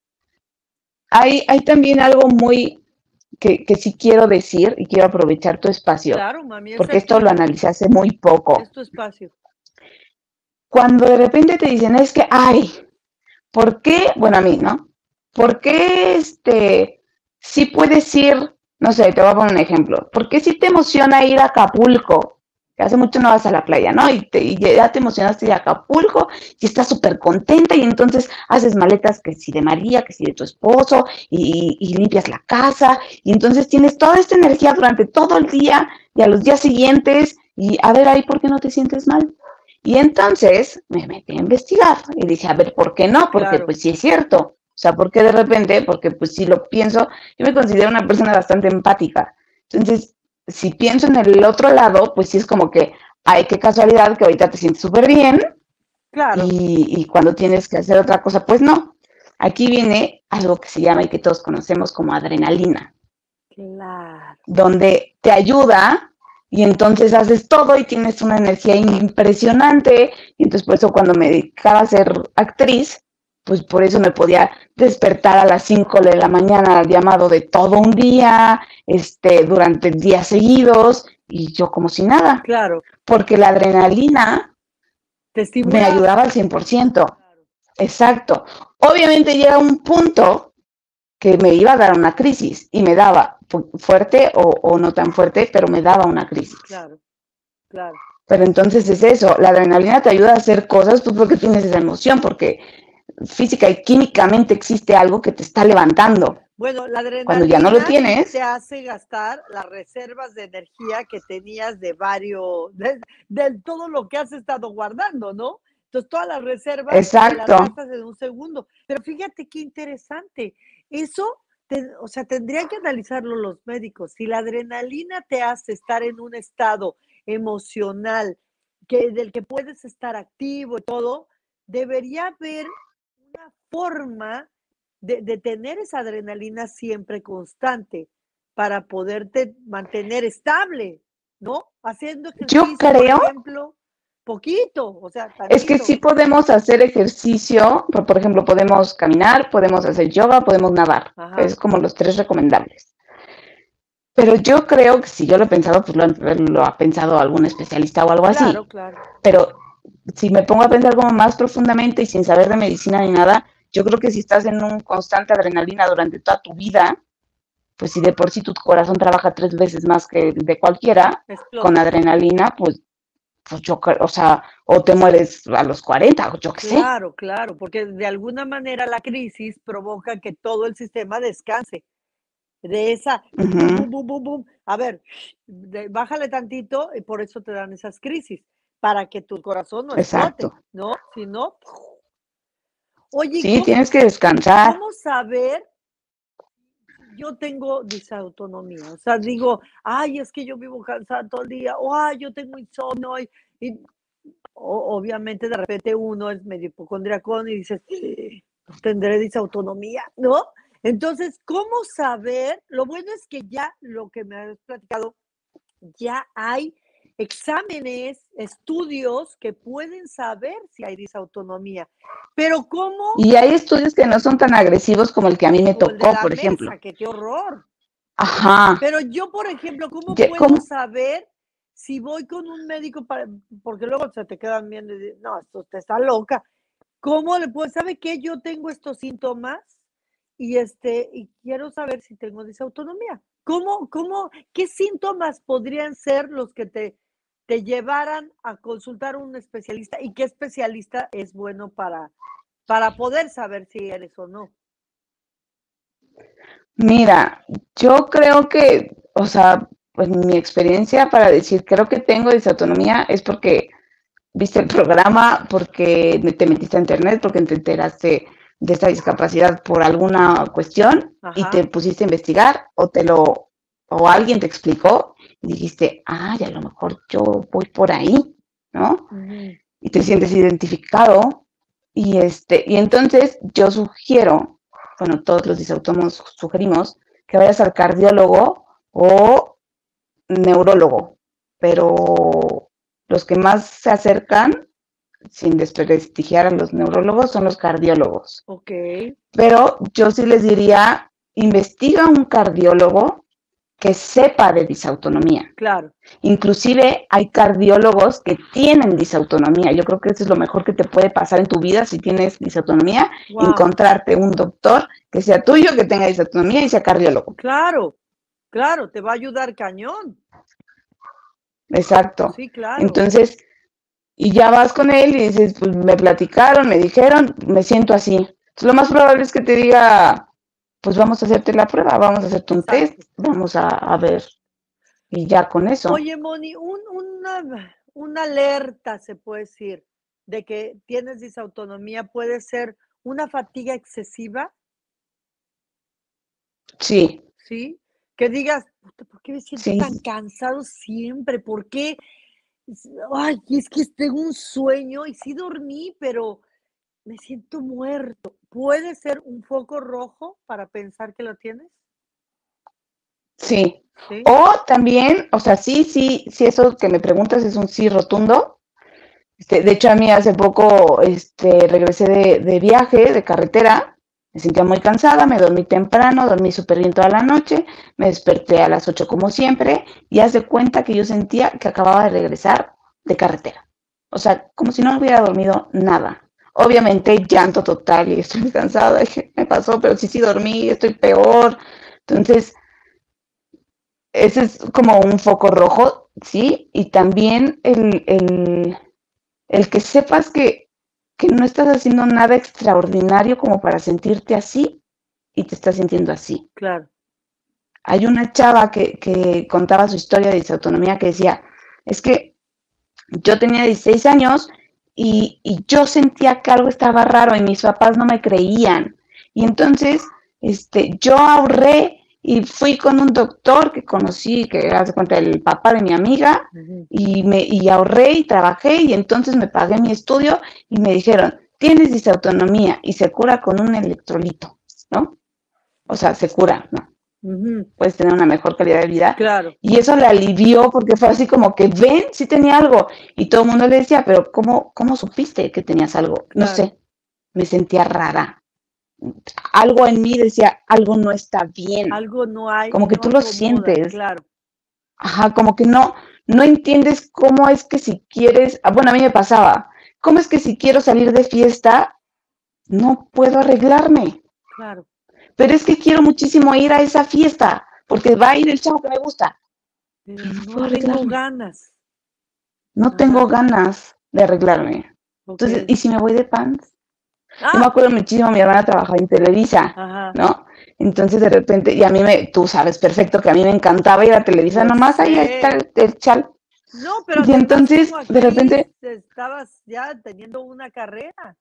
hay, hay también algo muy que, que sí quiero decir y quiero aprovechar tu espacio, Claro, mami, ese porque es esto lo tuyo, analicé hace muy poco. es tu espacio. Cuando de repente te dicen, es que, ay, ¿por qué? Bueno, a mí, ¿no? ¿Por qué este, sí puedes ir, no sé, te voy a poner un ejemplo, ¿por qué sí te emociona ir a Acapulco? Que hace mucho no vas a la playa, ¿no? Y, te, y ya te emocionaste ir a Acapulco y estás súper contenta y entonces haces maletas que si de María, que si de tu esposo y, y limpias la casa y entonces tienes toda esta energía durante todo el día y a los días siguientes y a ver ahí, ¿por qué no te sientes mal? Y entonces me metí a investigar y dije, a ver, ¿por qué no? Porque Claro, pues sí es cierto. O sea, ¿por qué de repente? Porque pues si lo pienso, yo me considero una persona bastante empática. Entonces, si pienso en el otro lado, pues sí es como que, ay, qué casualidad que ahorita te sientes súper bien claro, y, y cuando tienes que hacer otra cosa, pues no. Aquí viene algo que se llama y que todos conocemos como adrenalina, claro, donde te ayuda y entonces haces todo y tienes una energía impresionante, y entonces por eso cuando me dedicaba a ser actriz, pues por eso me podía despertar a las cinco de la mañana al llamado de todo un día, este, durante días seguidos, y yo como si nada, Claro, porque la adrenalina te me estimulaba. ayudaba al cien por ciento. Claro. Exacto. Obviamente llega un punto que me iba a dar una crisis y me daba fuerte o, o no tan fuerte, pero me daba una crisis. Claro, claro. Pero entonces es eso, la adrenalina te ayuda a hacer cosas pues porque tienes esa emoción, porque física y químicamente existe algo que te está levantando. Bueno, la Cuando ya no lo adrenalina sí tienes, te hace gastar las reservas de energía que tenías de varios, de, de todo lo que has estado guardando, ¿no? Entonces, todas las reservas te las exacto. gastas en un segundo. Pero fíjate qué interesante. Eso, te- o sea, tendrían que analizarlo los médicos. Si la adrenalina te hace estar en un estado emocional que, del que puedes estar activo y todo, debería haber una forma de, de tener esa adrenalina siempre constante para poderte mantener estable, ¿no? Haciendo Yo ejercicio, por creo, ejemplo, poquito, o sea, es que sí tantito. podemos hacer ejercicio, por, por ejemplo, podemos caminar, podemos hacer yoga, podemos nadar, Ajá, es como los tres recomendables. Pero yo creo que si yo lo he pensado, pues lo, lo ha pensado algún especialista o algo claro, así. claro. Pero si me pongo a pensar como más profundamente y sin saber de medicina ni nada, yo creo que si estás en un constante adrenalina durante toda tu vida, pues si de por sí tu corazón trabaja tres veces más que el de cualquiera, con Explota. adrenalina, pues, pues yo creo, o sea, o te mueres a los cuarenta, o yo qué sé. Claro, claro, porque de alguna manera la crisis provoca que todo el sistema descanse. De esa, bum, Ujú, bum, bum, bum, bum. A ver, de- bájale tantito y por eso te dan esas crisis, para que tu corazón no explote, exacto. ¿no? Si no, oye, Sí, ¿cómo, tienes que descansar. cómo saber si yo tengo disautonomía? O sea, digo, ay, es que yo vivo cansada todo el día, o ay, yo tengo insomnio, y, y o- obviamente de repente uno es medio hipocondriacón y dices, "No tendré disautonomía, ¿no? Entonces, ¿cómo saber? Lo bueno es que ya lo que me has platicado, ya hay exámenes, estudios que pueden saber si hay disautonomía. Pero ¿cómo? Y hay estudios que no son tan agresivos como el que a mí me Como el de tocó, la por ejemplo. mesa, que qué horror. Ajá. Pero yo, por ejemplo, ¿cómo Ya- puedo ¿cómo? saber si voy con un médico para, porque luego se te quedan viendo y dicen, no, esto te está loca. ¿Cómo le puedo? ¿Sabe qué? Yo tengo estos síntomas y este, y quiero saber si tengo disautonomía. ¿Cómo, cómo, qué síntomas podrían ser los que te, te llevaran a consultar a un especialista y qué especialista es bueno para, para poder saber si eres o no? Mira, yo creo que, o sea, pues mi experiencia para decir creo que tengo disautonomía es porque viste el programa, porque te metiste a internet, porque te enteraste de esta discapacidad por alguna cuestión y Ajá. te pusiste a investigar o te lo o alguien te explicó y dijiste, ay, a lo mejor yo voy por ahí, ¿no? Ujú. Y te sientes identificado y este y entonces yo sugiero, bueno, todos los disautónomos sugerimos que vayas al cardiólogo o neurólogo, pero los que más se acercan, sin desprestigiar a los neurólogos, son los cardiólogos. Ok, Pero yo sí les diría, investiga un cardiólogo que sepa de disautonomía. claro. Inclusive hay cardiólogos que tienen disautonomía. Yo creo que eso es lo mejor que te puede pasar en tu vida si tienes disautonomía, Wow. encontrarte un doctor que sea tuyo, que tenga disautonomía y sea cardiólogo. Claro, claro, te va a ayudar cañón. Exacto. Sí, claro. Entonces, y ya vas con él y dices, pues me platicaron, me dijeron, me siento así. Entonces, lo más probable es que te diga, pues vamos a hacerte la prueba, vamos a hacerte un test, Exacto. vamos a, a ver, y ya con eso. Oye, Moni, un, una, una alerta, se puede decir, de que tienes disautonomía puede ser una fatiga excesiva, Sí, ¿sí? Que digas, "Puta, ¿por qué me siento sí. tan cansado siempre? ¿Por qué? Es- Ay, es que tengo un sueño y sí dormí, pero me siento muerto. ¿Puede ser un foco rojo para pensar que lo tienes? Sí. ¿sí? O también, o sea, sí, sí, sí, eso que me preguntas es un sí rotundo. Este, de hecho, a mí hace poco este, regresé de, de viaje, de carretera, me sentía muy cansada, me dormí temprano, dormí súper bien toda la noche, me desperté a las ocho como siempre, y haz de cuenta que yo sentía que acababa de regresar de carretera. O sea, como si no hubiera dormido nada. Obviamente, llanto total y estoy muy cansada, ¿qué me pasó? Pero sí, sí dormí, estoy peor. Entonces, ese es como un foco rojo, ¿sí? Y también el, el el que sepas que, que no estás haciendo nada extraordinario como para sentirte así y te estás sintiendo así. Claro. Hay una chava que, que contaba su historia de disautonomía que decía, es que yo tenía dieciséis años y, y yo sentía que algo estaba raro y mis papás no me creían. Y entonces este, yo ahorré y fui con un doctor que conocí, que hace cuenta el papá de mi amiga, Ujú. y, me, y ahorré y trabajé y entonces me pagué mi estudio y me dijeron, tienes disautonomía y se cura con un electrolito, ¿no? O sea, se cura, ¿no? Ujú. Puedes tener una mejor calidad de vida. Claro, Y eso le alivió porque fue así como que, ven, sí tenía algo. Y todo el mundo le decía, pero ¿cómo, cómo supiste que tenías algo? No claro. sé, me sentía rara. Algo en mí decía, algo no está bien. Algo no hay, Como que no tú lo acomoda, sientes. claro. Ajá, como que no, no entiendes cómo es que si quieres, ah, bueno, a mí me pasaba, cómo es que si quiero salir de fiesta, no puedo arreglarme. Claro. Pero es que quiero muchísimo ir a esa fiesta, porque va a ir el chavo que me gusta. Pero Pero no no puedo tengo arreglarme. ganas. No tengo Ajá, ganas de arreglarme. Entonces, ok. ¿y si me voy de pants? Yo me Ah, acuerdo muchísimo, mi hermana trabajaba en Televisa, ajá. ¿no? Entonces, de repente, y a mí me, tú sabes perfecto que a mí me encantaba ir a Televisa, Yo nomás ahí está sé. el, el chal. No, pero Y además entonces, como de actriz repente, estabas ya teniendo una carrera,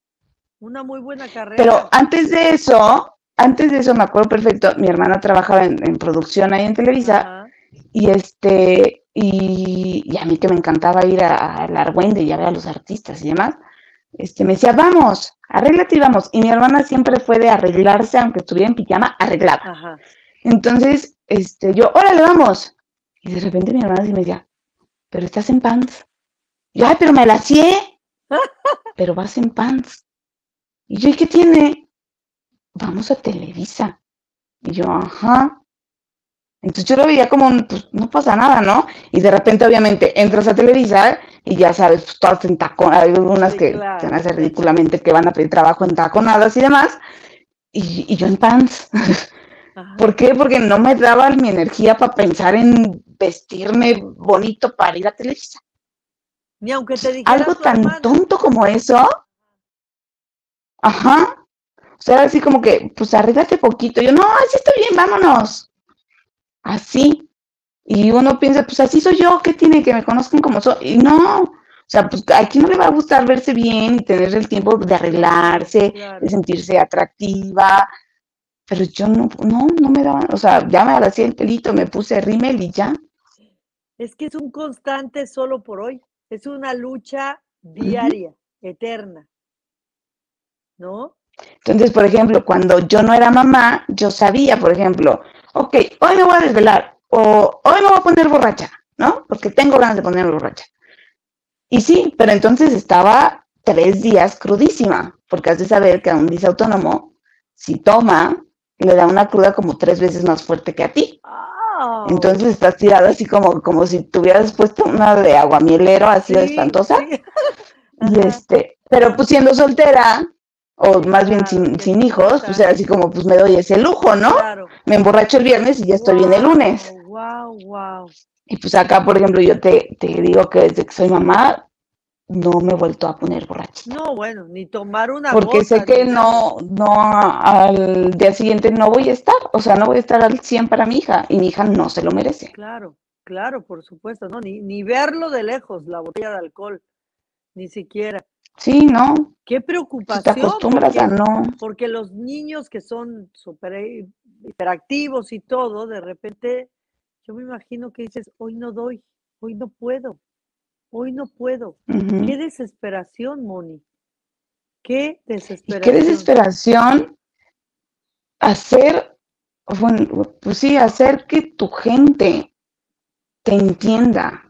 una muy buena pero carrera. antes de eso, antes de eso me acuerdo perfecto, mi hermana trabajaba en, en producción ahí en Televisa, Ajá. y este, y, y a mí que me encantaba ir a, a la Argüende y a ver a los artistas y demás, este, me decía, vamos, arréglate y vamos. Y mi hermana siempre fue de arreglarse, aunque estuviera en pijama, arreglada. Ajá. Entonces, este, yo, órale, vamos. Y de repente mi hermana sí me decía, pero estás en pants. Y yo, ay, pero me la hacía, pero vas en pants. Y yo, ¿y qué tiene? Vamos a Televisa. Y yo, ajá. Entonces yo lo veía como, pues no pasa nada, ¿no? Y de repente, obviamente, entras a Televisa y ya sabes, pues, todas en tacón, hay algunas Sí, que se van a claro, hacer claro. ridículamente que van a pedir trabajo en taconadas y demás, y, y yo en pants. ¿Por Ajá. qué? Porque no me daba mi energía para pensar en vestirme bonito para ir a Televisa. Ni aunque te dijera Algo tu tan hermana. tonto como eso, ajá. O sea, así como que, pues arréglate poquito. Yo, no, así está bien, vámonos. Así. Y uno piensa, pues así soy yo, ¿qué tiene? Que me conozcan como soy. Y no, o sea, pues a quién no le va a gustar verse bien y tener el tiempo de Claro, arreglarse, de claro. sentirse atractiva. Pero yo no, no, no me daban, o sea, ya me hacía el pelito, me puse rímel y ya. Es que es un constante solo por hoy. Es una lucha Ujú. diaria, eterna, ¿no? Entonces, por ejemplo, cuando yo no era mamá, yo sabía, por ejemplo, ok, hoy me voy a desvelar o hoy me voy a poner borracha, ¿no? Porque tengo ganas de ponerme borracha. Y sí, pero entonces estaba tres días crudísima, porque has de saber que a un disautónomo, si toma, le da una cruda como tres veces más fuerte que a ti. ¡Au! Entonces estás tirada así como, como si tuvieras puesto una de aguamielero así de Sí, espantosa. sí. Y Ajá. este, pero pues siendo soltera, o más bien Claro, sin, ¿qué sin te hijos, pues importa? era así como, pues me doy ese lujo, ¿no? Claro. Me emborracho el viernes y ya estoy bien el lunes. Wow, wow, wow. Y pues acá, por ejemplo, yo te, te digo que desde que soy mamá, no me he vuelto a poner borrachita. No, bueno, ni tomar una Porque sé gota que ni nada. no, no, al día siguiente no voy a estar, o sea, no voy a estar al cien para mi hija, y mi hija no se lo merece. Claro, claro, por supuesto, no, ni, ni verlo de lejos, la botella de alcohol, ni siquiera. Sí, no, Qué si te preocupación, acostumbras a porque, no. porque los niños que son súper eh, hiperactivos y todo, de repente, yo me imagino que dices, hoy no doy, hoy no puedo, hoy no puedo. Ujú. Qué desesperación, Moni, qué Y qué desesperación. desesperación hacer, Bueno, pues sí, hacer que tu gente te entienda.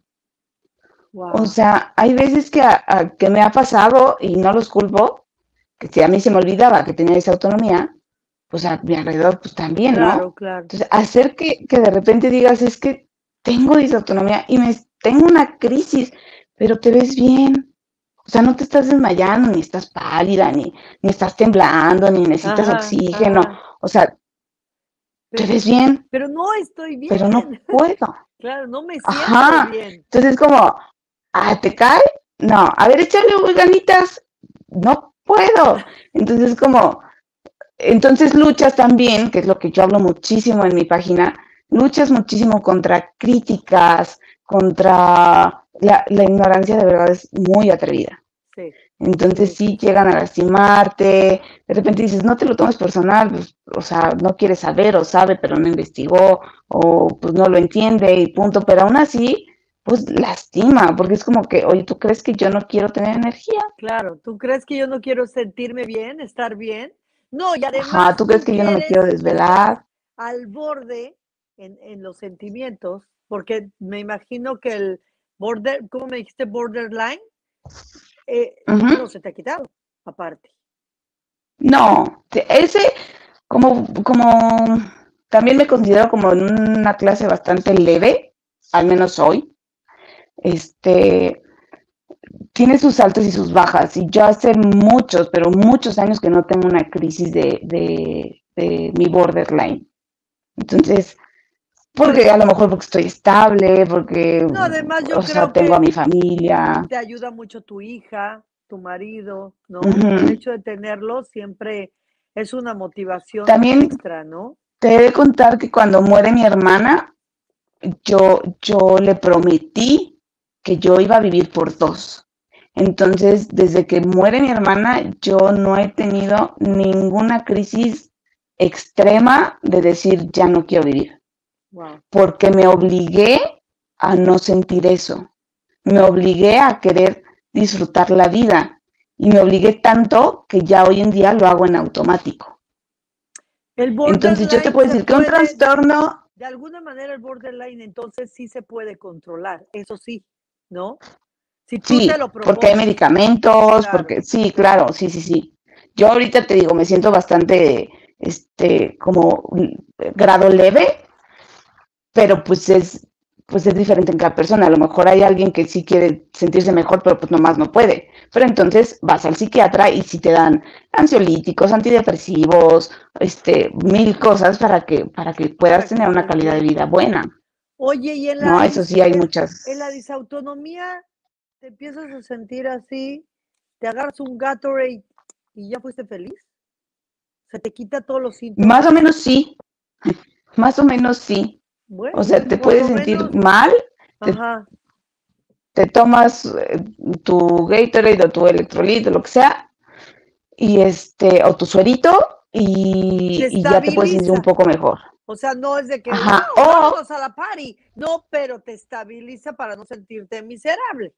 O Wow, sea, hay veces que, a- a- que me ha pasado y no los culpo, que si a mí se me olvidaba que tenía esa autonomía, pues a mi alrededor pues también, claro, ¿no? claro. Entonces, hacer que, que de repente digas, es que tengo disautonomía y me tengo una crisis, pero te ves bien. O sea, no te estás desmayando, ni estás pálida, ni, ni estás temblando, ni necesitas Ajá, oxígeno. ajá. O sea, te Pero, ves bien, pero no estoy pero no bien. puedo. Claro, no me siento Ajá. bien. Entonces es como, ah, ¿te cae? No. A ver, échale ganitas. No puedo. Entonces es como, entonces luchas también, que es lo que yo hablo muchísimo en mi página, luchas muchísimo contra críticas, contra la, la ignorancia de verdad es muy atrevida. Sí, Entonces sí, sí sí, sí. llegan a lastimarte, de repente dices, no te lo tomes personal, pues, o sea, no quiere saber o sabe, pero no investigó, o pues no lo entiende y punto, pero aún así, pues lastima, porque es como que, oye, ¿tú crees que yo no quiero tener energía? Claro, ¿tú crees que yo no quiero sentirme bien, estar bien? No, y Ajá, además ¿tú crees tú que yo no me quiero quieres, estás desvelar? al borde en, en los sentimientos, porque me imagino que el border, ¿cómo me dijiste? Borderline, eh, no Ujú. se te ha quitado, aparte. No, te- ese como, como también me considero como en una clase bastante leve, al menos hoy. Este, tiene sus altas y sus bajas. Y yo hace muchos, pero muchos años que no tengo una crisis de, de, de mi borderline. Entonces, porque a lo mejor porque estoy estable, porque, No, además o yo sea, creo tengo a que mi familia. te ayuda mucho tu hija, tu marido, ¿no? El Ujú. hecho de tenerlo siempre es una motivación También extra, ¿no? te he de contar que cuando muere mi hermana, yo, yo le prometí que yo iba a vivir por dos. Entonces, desde que muere mi hermana, yo no he tenido ninguna crisis extrema de decir ya no quiero vivir, Wow. porque me obligué a no sentir eso. Me obligué a querer disfrutar la vida y me obligué tanto que ya hoy en día lo hago en automático. El Entonces, yo te borderline puedo se decir que un puede, de, trastorno. de alguna manera el borderline entonces sí se puede controlar, eso sí, ¿no? Si tú te Sí, lo porque hay propones, medicamentos, claro. porque sí, claro, sí, sí, sí. Yo ahorita te digo, me siento bastante, este, como grado leve, pero pues es, pues es diferente en cada persona. A lo mejor hay alguien que sí quiere sentirse mejor, pero pues nomás no puede. Pero entonces vas al psiquiatra y si te dan ansiolíticos, antidepresivos, este, mil cosas para que, para que puedas Para que tener una estés calidad de bien. vida buena. Oye, y en la No, eso dis sí hay en en la muchas. disautonomía, ¿te empiezas a sentir así? ¿Te agarras un Gatorade y ya fuiste feliz? ¿Se te quita todos los Más síntomas? o menos sí, más o menos sí. O Bueno, sea, te por puedes lo sentir menos mal, te, ajá, te tomas eh, tu Gatorade o tu electrolito, lo que sea, y este, o tu suerito, te y, y ya te puedes sentir un estabiliza. poco mejor. O sea, no es de que, Ajá, wow, o, vámonos a la party. No, pero te estabiliza para no sentirte miserable,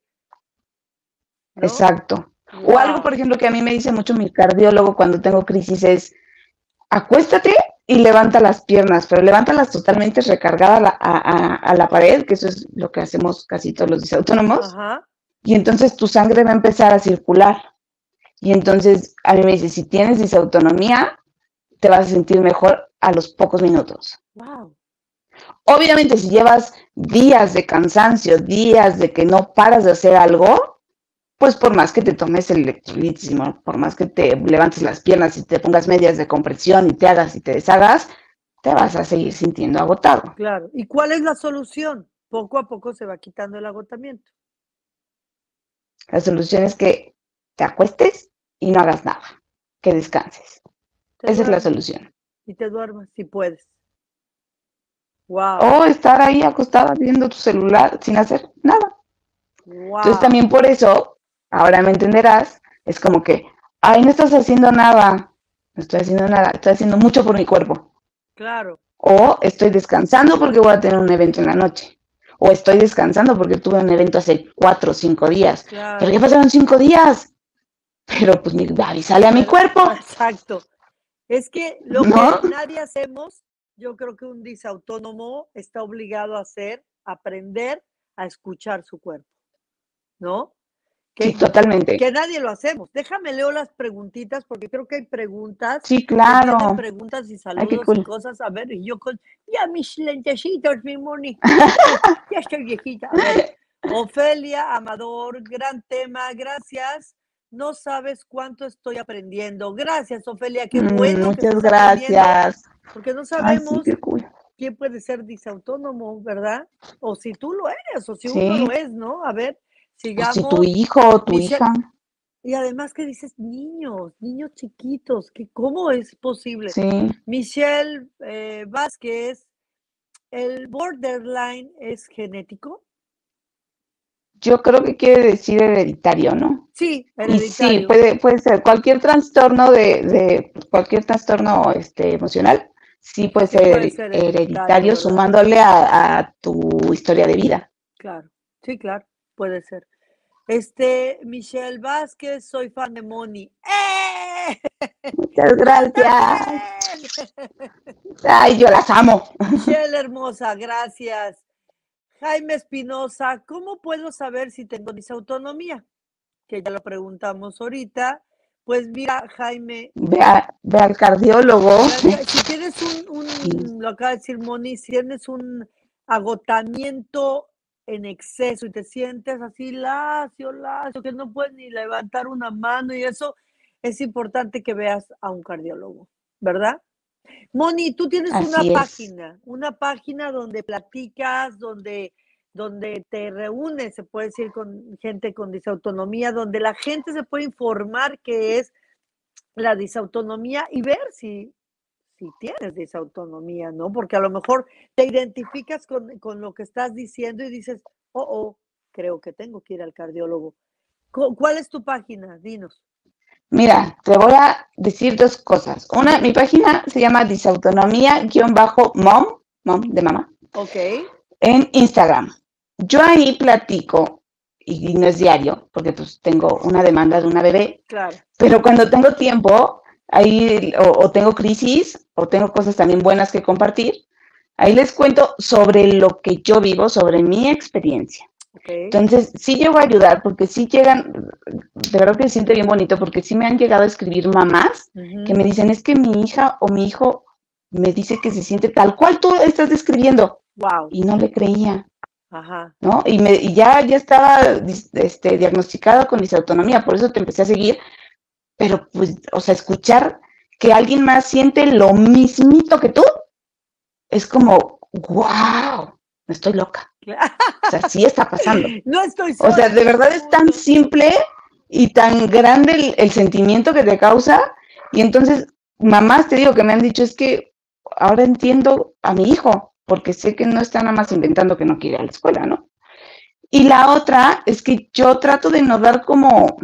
¿no? exacto. O algo, por Wow, ejemplo, que a mí me dice mucho mi cardiólogo cuando tengo crisis es, acuéstate y levanta las piernas, pero levántalas totalmente recargadas a la, a, a, a la pared, que eso es lo que hacemos casi todos los disautónomos, ajá, y entonces tu sangre va a empezar a circular. Y entonces a mí me dice, si tienes disautonomía, te vas a sentir mejor a los pocos minutos. wow, Obviamente, si llevas días de cansancio, días de que no paras de hacer algo, pues por más que te tomes el electrolitismo, por más que te levantes las piernas y te pongas medias de compresión y te hagas y te deshagas, te vas a seguir sintiendo agotado. claro. ¿Y cuál es la solución? Poco a poco se va quitando el agotamiento. La solución es que te acuestes y no hagas nada, que descanses. Te Esa es la duermas solución. y te duermas si puedes. Wow, O estar ahí acostada viendo tu celular sin hacer nada. Entonces wow, también por eso, ahora me entenderás, es como que, ay, no estás haciendo nada, no estoy haciendo nada, estoy haciendo mucho por mi cuerpo. claro, O estoy descansando porque voy a tener un evento en la noche. O estoy descansando porque tuve un evento hace cuatro o cinco días. Pero ya claro. pasaron cinco días. Pero pues mi, avísale a mi Pero, cuerpo, exacto. Es que lo que ¿no? nadie hacemos yo creo que un disautónomo está obligado a hacer, aprender a escuchar su cuerpo, ¿no? Sí, Que, totalmente. que nadie lo hacemos. Déjame leo las preguntitas porque creo que hay preguntas Sí, que tienen claro. preguntas y Ay, qué saludos y cool. cosas. A ver, y yo con, ya mis lentecitos, mi Moni, ya estoy, ya estoy viejita. A ver, Ofelia Amador, gran tema, gracias. No sabes cuánto estoy aprendiendo. Gracias, Ofelia, qué Mm, bueno que muchas estés aprendiendo, gracias. porque no Ay, sí, sabemos qué cool. quién puede ser disautónomo, ¿verdad? O si tú lo eres, o si uno Sí. lo es, ¿no? A ver, O si tu sigamos. hijo o tu Michelle, hija. y además que dices niños, niños chiquitos, que cómo es posible. Sí. Michelle eh, Vázquez, ¿el borderline es genético? Yo creo que quiere decir hereditario, ¿no? Sí, Y sí, hereditario. puede, puede ser cualquier trastorno de, de cualquier trastorno este, emocional, sí puede Sí ser puede hered- ser hereditario, hereditario ¿verdad? sumándole a, a tu historia de vida. Claro, sí, claro, puede ser. Este, Michelle Vázquez, soy fan de Moni. ¡Eh! Muchas ¡Yo gracias. también! Ay, yo las amo. Michelle hermosa, gracias. Jaime Espinosa, ¿cómo puedo saber si tengo disautonomía? Que ya lo preguntamos ahorita. Pues mira, Jaime, Ve, a- ve al cardiólogo. si tienes un, un, lo acaba de decir Moni, si tienes un agotamiento en exceso y te sientes así lacio, lacio, que no puedes ni levantar una mano y eso, es importante que veas a un cardiólogo, ¿verdad? Moni, tú tienes una Así es. página, una página donde platicas, donde, donde te reúnes, se puede decir, con gente con disautonomía, donde la gente se puede informar qué es la disautonomía y ver si, si tienes disautonomía, ¿no? Porque a lo mejor te identificas con, con lo que estás diciendo y dices, oh, oh, creo que tengo que ir al cardiólogo. ¿Cuál es tu página? Dinos. Mira, te voy a decir dos cosas. Una, mi página se llama disautonomía-mom, mom de mamá, Ok. en Instagram. Yo ahí platico, y no es diario, porque pues tengo una demanda de una bebé, Claro. pero cuando tengo tiempo, ahí o, o tengo crisis, o tengo cosas también buenas que compartir, ahí les cuento sobre lo que yo vivo, sobre mi experiencia. Okay. Entonces, sí llego a ayudar, porque sí llegan, de verdad que se siente bien bonito, porque sí me han llegado a escribir mamás Uh-huh. que me dicen, es que mi hija o mi hijo me dice que se siente tal cual tú estás describiendo. Wow. Y no le creía. Ajá. ¿No? Y, me, y ya, ya estaba este, diagnosticada con disautonomía, por eso te empecé a seguir, pero pues, o sea, escuchar que alguien más siente lo mismito que tú, es como, wow, no estoy loca. O sea, sí está pasando. No estoy sola. O sea, de verdad es tan simple y tan grande el, el sentimiento que te causa. Y entonces, mamás, te digo que me han dicho, es que ahora entiendo a mi hijo, porque sé que no está nada más inventando que no quiere ir a la escuela, ¿no? Y la otra es que yo trato de no dar como,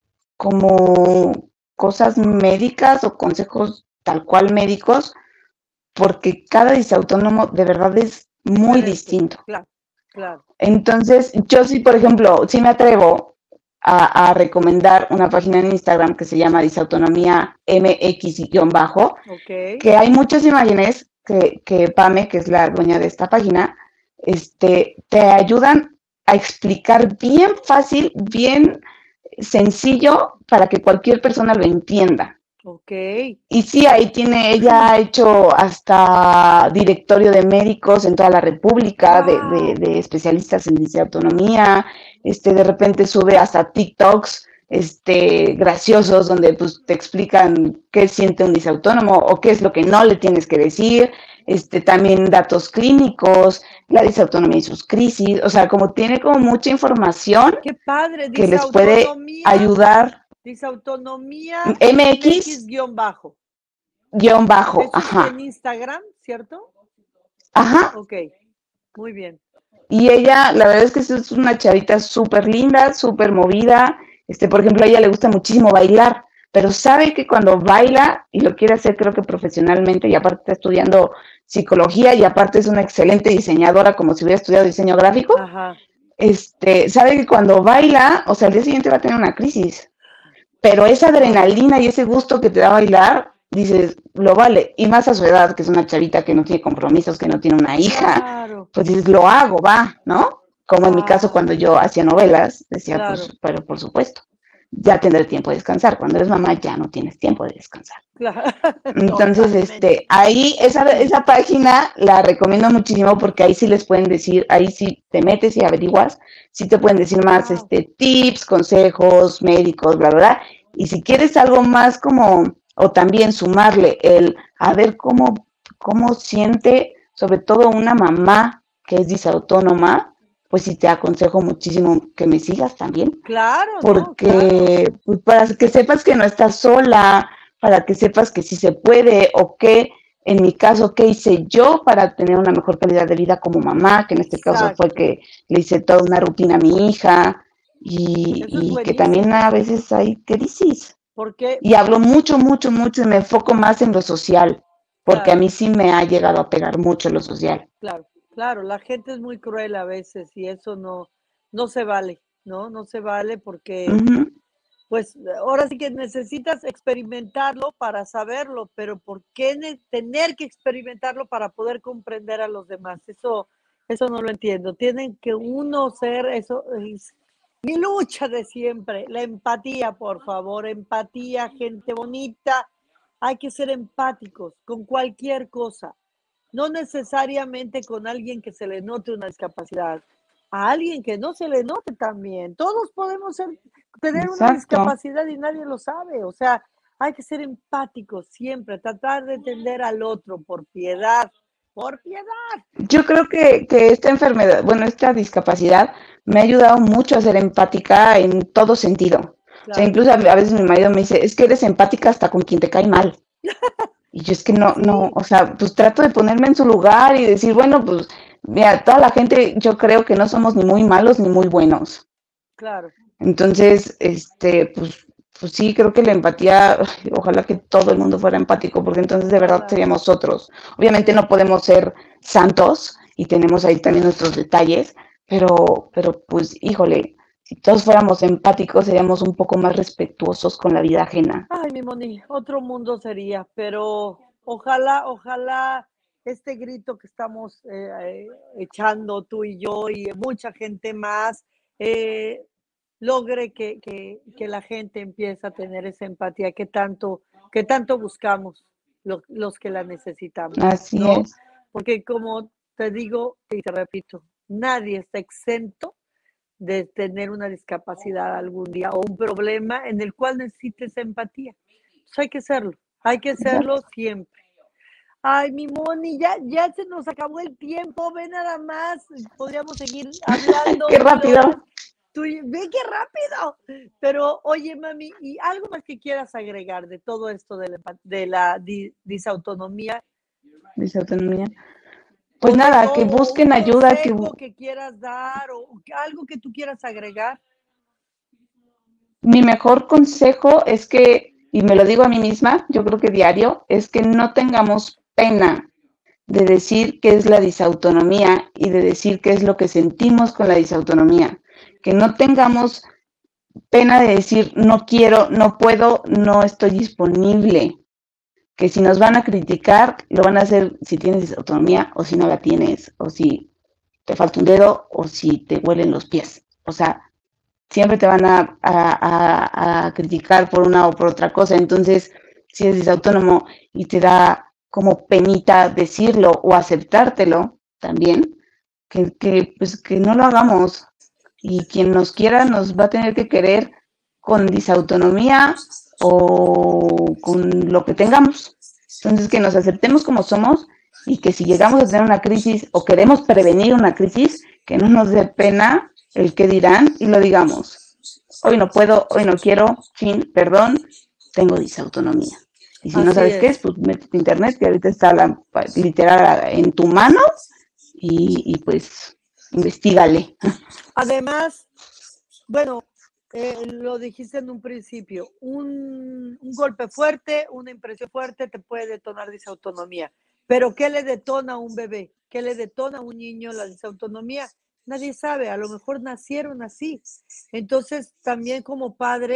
como cosas médicas o consejos tal cual médicos, porque cada disautónomo de verdad es muy Diferente. distinto. Claro, claro. Entonces, yo sí, por ejemplo, sí me atrevo a, a recomendar una página en Instagram que se llama Disautonomía M X-bajo, okay. que hay muchas imágenes que, que Pame, que es la dueña de esta página, este, te ayudan a explicar bien fácil, bien sencillo, para que cualquier persona lo entienda. Ok. Y sí, ahí tiene, ella ha hecho hasta directorio de médicos en toda la República, de, Wow. de, de especialistas en disautonomía, este, de repente sube hasta TikToks, este, graciosos, donde pues te explican qué siente un disautónomo o qué es lo que no le tienes que decir, este, también datos clínicos, la disautonomía y sus crisis, o sea, como tiene como mucha información. Qué padre, que les puede ayudar. Disautonomía M X guión bajo. Guión bajo, Eso ajá. es en Instagram, ¿cierto? Ajá. Ok, muy bien. Y ella, la verdad es que es una chavita súper linda, súper movida. Este, por ejemplo, a ella le gusta muchísimo bailar, pero sabe que cuando baila, y lo quiere hacer creo que profesionalmente, y aparte está estudiando psicología, y aparte es una excelente diseñadora, como si hubiera estudiado diseño gráfico, Ajá. este, sabe que cuando baila, o sea, al día siguiente va a tener una crisis. Pero esa adrenalina y ese gusto que te da bailar, dices, lo vale. Y más a su edad, que es una chavita que no tiene compromisos, que no tiene una hija, Claro, pues dices, lo hago, va, ¿no? Como en mi caso, claro, cuando yo hacía novelas, decía, claro, pues, pero por supuesto, ya tendré tiempo de descansar. Cuando eres mamá ya no tienes tiempo de descansar. claro, Entonces, totalmente. este, ahí esa, esa página la recomiendo muchísimo porque ahí sí les pueden decir, ahí sí te metes y averiguas, sí te pueden decir más Wow, este, tips, consejos médicos, bla, bla, bla. Y si quieres algo más como, o también sumarle el a ver cómo, cómo siente, sobre todo una mamá que es disautónoma, pues sí te aconsejo muchísimo que me sigas también, claro, ¿no? Claro, porque pues, para que sepas que no estás sola, para que sepas que sí se puede o que, en mi caso, qué hice yo para tener una mejor calidad de vida como mamá, que en este caso fue exacto. que le hice toda una rutina a mi hija y, Eso es y que también buenísimo, a veces hay crisis. porque, Y hablo mucho, mucho, mucho y me enfoco más en lo social, porque a claro, mí sí me ha llegado a pegar mucho lo social. claro, claro, la gente es muy cruel a veces y eso no, no se vale, ¿no? No se vale porque, Ujú, pues, ahora sí que necesitas experimentarlo para saberlo, pero ¿por qué ne- tener que experimentarlo para poder comprender a los demás? Eso, eso no lo entiendo. Tienen que uno ser eso, es mi lucha de siempre, la empatía, por favor, empatía, gente bonita. Hay que ser empáticos con cualquier cosa. No necesariamente con alguien que se le note una discapacidad, a alguien que no se le note también. Todos podemos ser, tener una exacto. discapacidad y nadie lo sabe. O sea, hay que ser empáticos siempre, tratar de entender al otro por piedad, por piedad. Yo creo que, que esta enfermedad, bueno, esta discapacidad me ha ayudado mucho a ser empática en todo sentido. O sea, Claro. incluso a, a veces mi marido me dice, es que eres empática hasta con quien te cae mal. Y yo es que no, no, Sí, o sea, pues trato de ponerme en su lugar y decir, bueno, pues, mira, toda la gente, yo creo que no somos ni muy malos ni muy buenos. claro. Entonces, este, pues, pues sí, creo que la empatía, ay, ojalá que todo el mundo fuera empático, porque entonces de verdad Ojalá. seríamos otros. Obviamente no Sí, podemos ser santos y tenemos ahí también nuestros detalles, pero, pero pues, híjole, si todos fuéramos empáticos, seríamos un poco más respetuosos con la vida ajena. ay, mi Moni, otro mundo sería, pero ojalá, ojalá este grito que estamos eh, eh, echando tú y yo y mucha gente más, eh, logre que, que, que la gente empiece a tener esa empatía que tanto, que tanto buscamos lo- los que la necesitamos, Así ¿no? es. Porque como te digo y te repito, nadie está exento de tener una discapacidad algún día o un problema en el cual necesites empatía. Pues hay que serlo, hay que serlo Exacto. siempre. Ay, mi Moni, ya, ya se nos acabó el tiempo, ve nada más, podríamos seguir Qué hablando mil rápido. horas. Tú, ve qué rápido. Pero oye, mami, ¿y algo más que quieras agregar de todo esto de la, empa- de la di- disautonomía? Dice autonomía. O, Pues de, nada, o, que o un busquen ayuda, que consejo que quieras dar, o algo que tú quieras agregar. mi mejor consejo es que, y me lo digo a mí misma, yo creo que diario, es que no tengamos pena de decir qué es la disautonomía y de decir qué es lo que sentimos con la disautonomía. Que no tengamos pena de decir no quiero, no puedo, no estoy disponible. Que si nos van a criticar, lo van a hacer si tienes disautonomía o si no la tienes, o si te falta un dedo o si te huelen los pies. O sea, siempre te van a, a, a, a criticar por una o por otra cosa. Entonces, si eres autónomo y te da como penita decirlo o aceptártelo también, que, que, pues, que no lo hagamos. Y quien nos quiera nos va a tener que querer con disautonomía o con lo que tengamos. Entonces, que nos aceptemos como somos y que si llegamos a tener una crisis o queremos prevenir una crisis, que no nos dé pena el que dirán y lo digamos. Hoy no puedo, hoy no quiero, fin, perdón, tengo disautonomía. Y si no Así sabes qué es, es. pues métete a internet, que ahorita está la, literal en tu mano y, y pues investigale. Además, bueno, eh, lo dijiste en un principio, un, un golpe fuerte, una impresión fuerte te puede detonar disautonomía. Pero ¿qué le detona a un bebé? ¿Qué le detona a un niño la disautonomía? Nadie sabe, a lo mejor nacieron así. Entonces, también como padre,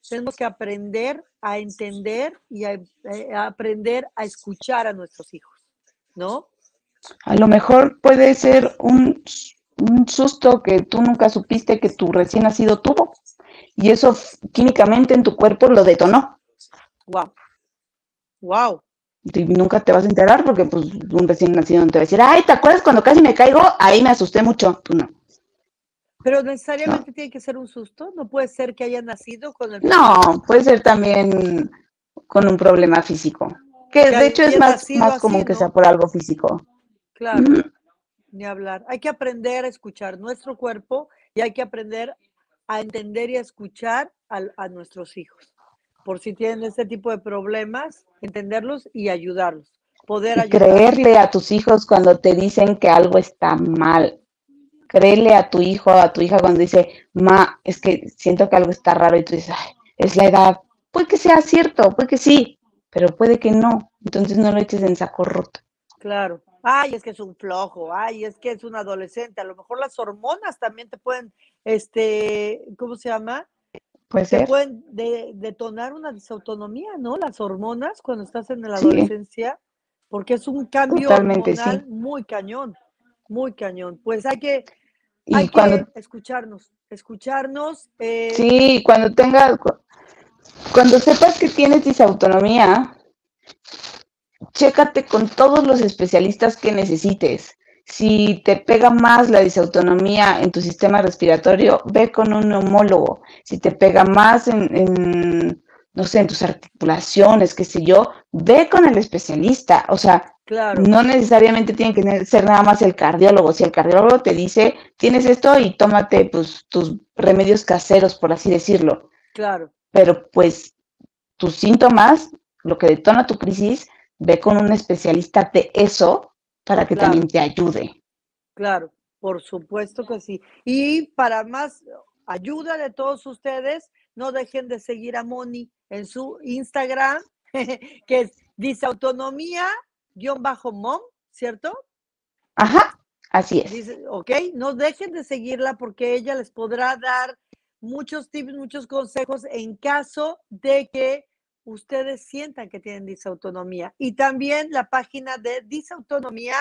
tenemos que aprender a entender y a, eh, a aprender a escuchar a nuestros hijos, ¿no? A lo mejor puede ser un, un susto que tú nunca supiste que tu recién nacido tuvo y eso químicamente en tu cuerpo lo detonó. Wow. Wow. Y nunca te vas a enterar porque pues un recién nacido no te va a decir, ay, ¿te acuerdas cuando casi me caigo? Ahí me asusté mucho. Pues no. Pero necesariamente no. tiene que ser un susto, no puede ser que haya nacido con el No, problema. puede ser también con un problema físico, que, Que de hecho es haya más, nacido más así, común que sea ¿no? por algo físico. Claro, Mm, ni hablar. Hay que aprender a escuchar nuestro cuerpo y hay que aprender a entender y a escuchar a, a nuestros hijos. Por si tienen este tipo de problemas, entenderlos y ayudarlos, poder Y ayudarlos. creerle a tus hijos cuando te dicen que algo está mal. Créele a tu hijo, a tu hija cuando dice, ma, es que siento que algo está raro y tú dices, ay, es la edad. Puede que sea cierto, puede que sí, pero puede que no. Entonces no lo eches en saco roto. Claro. Ay, es que es un flojo, ay, es que es un adolescente. A lo mejor las hormonas también te pueden, este, ¿cómo se llama? Puede Te ser. pueden de, detonar una disautonomía, ¿no? Las hormonas cuando estás en la Sí, adolescencia, porque es un cambio totalmente sí. hormonal muy cañón, muy cañón. Pues hay que, hay Y cuando, que escucharnos, escucharnos. Eh, sí, cuando tengas, cuando sepas que tienes disautonomía, chécate con todos los especialistas que necesites. Si te pega más la disautonomía en tu sistema respiratorio, ve con un neumólogo. Si te pega más en, en no sé, en tus articulaciones, qué sé yo, ve con el especialista. O sea, claro, no necesariamente tiene que ser nada más el cardiólogo. Si el cardiólogo te dice, tienes esto y tómate pues, tus remedios caseros, por así decirlo. claro, Pero pues tus síntomas, lo que detona tu crisis, ve con un especialista de eso para que también claro, te ayude. claro, por supuesto que sí. Y para más ayuda de todos ustedes, no dejen de seguir a Moni en su Instagram, que es disautonomía-mom, ¿cierto? Ajá, así es. Dice, ok, no dejen de seguirla porque ella les podrá dar muchos tips, muchos consejos en caso de que ustedes sientan que tienen disautonomía. Y también la página de disautonomía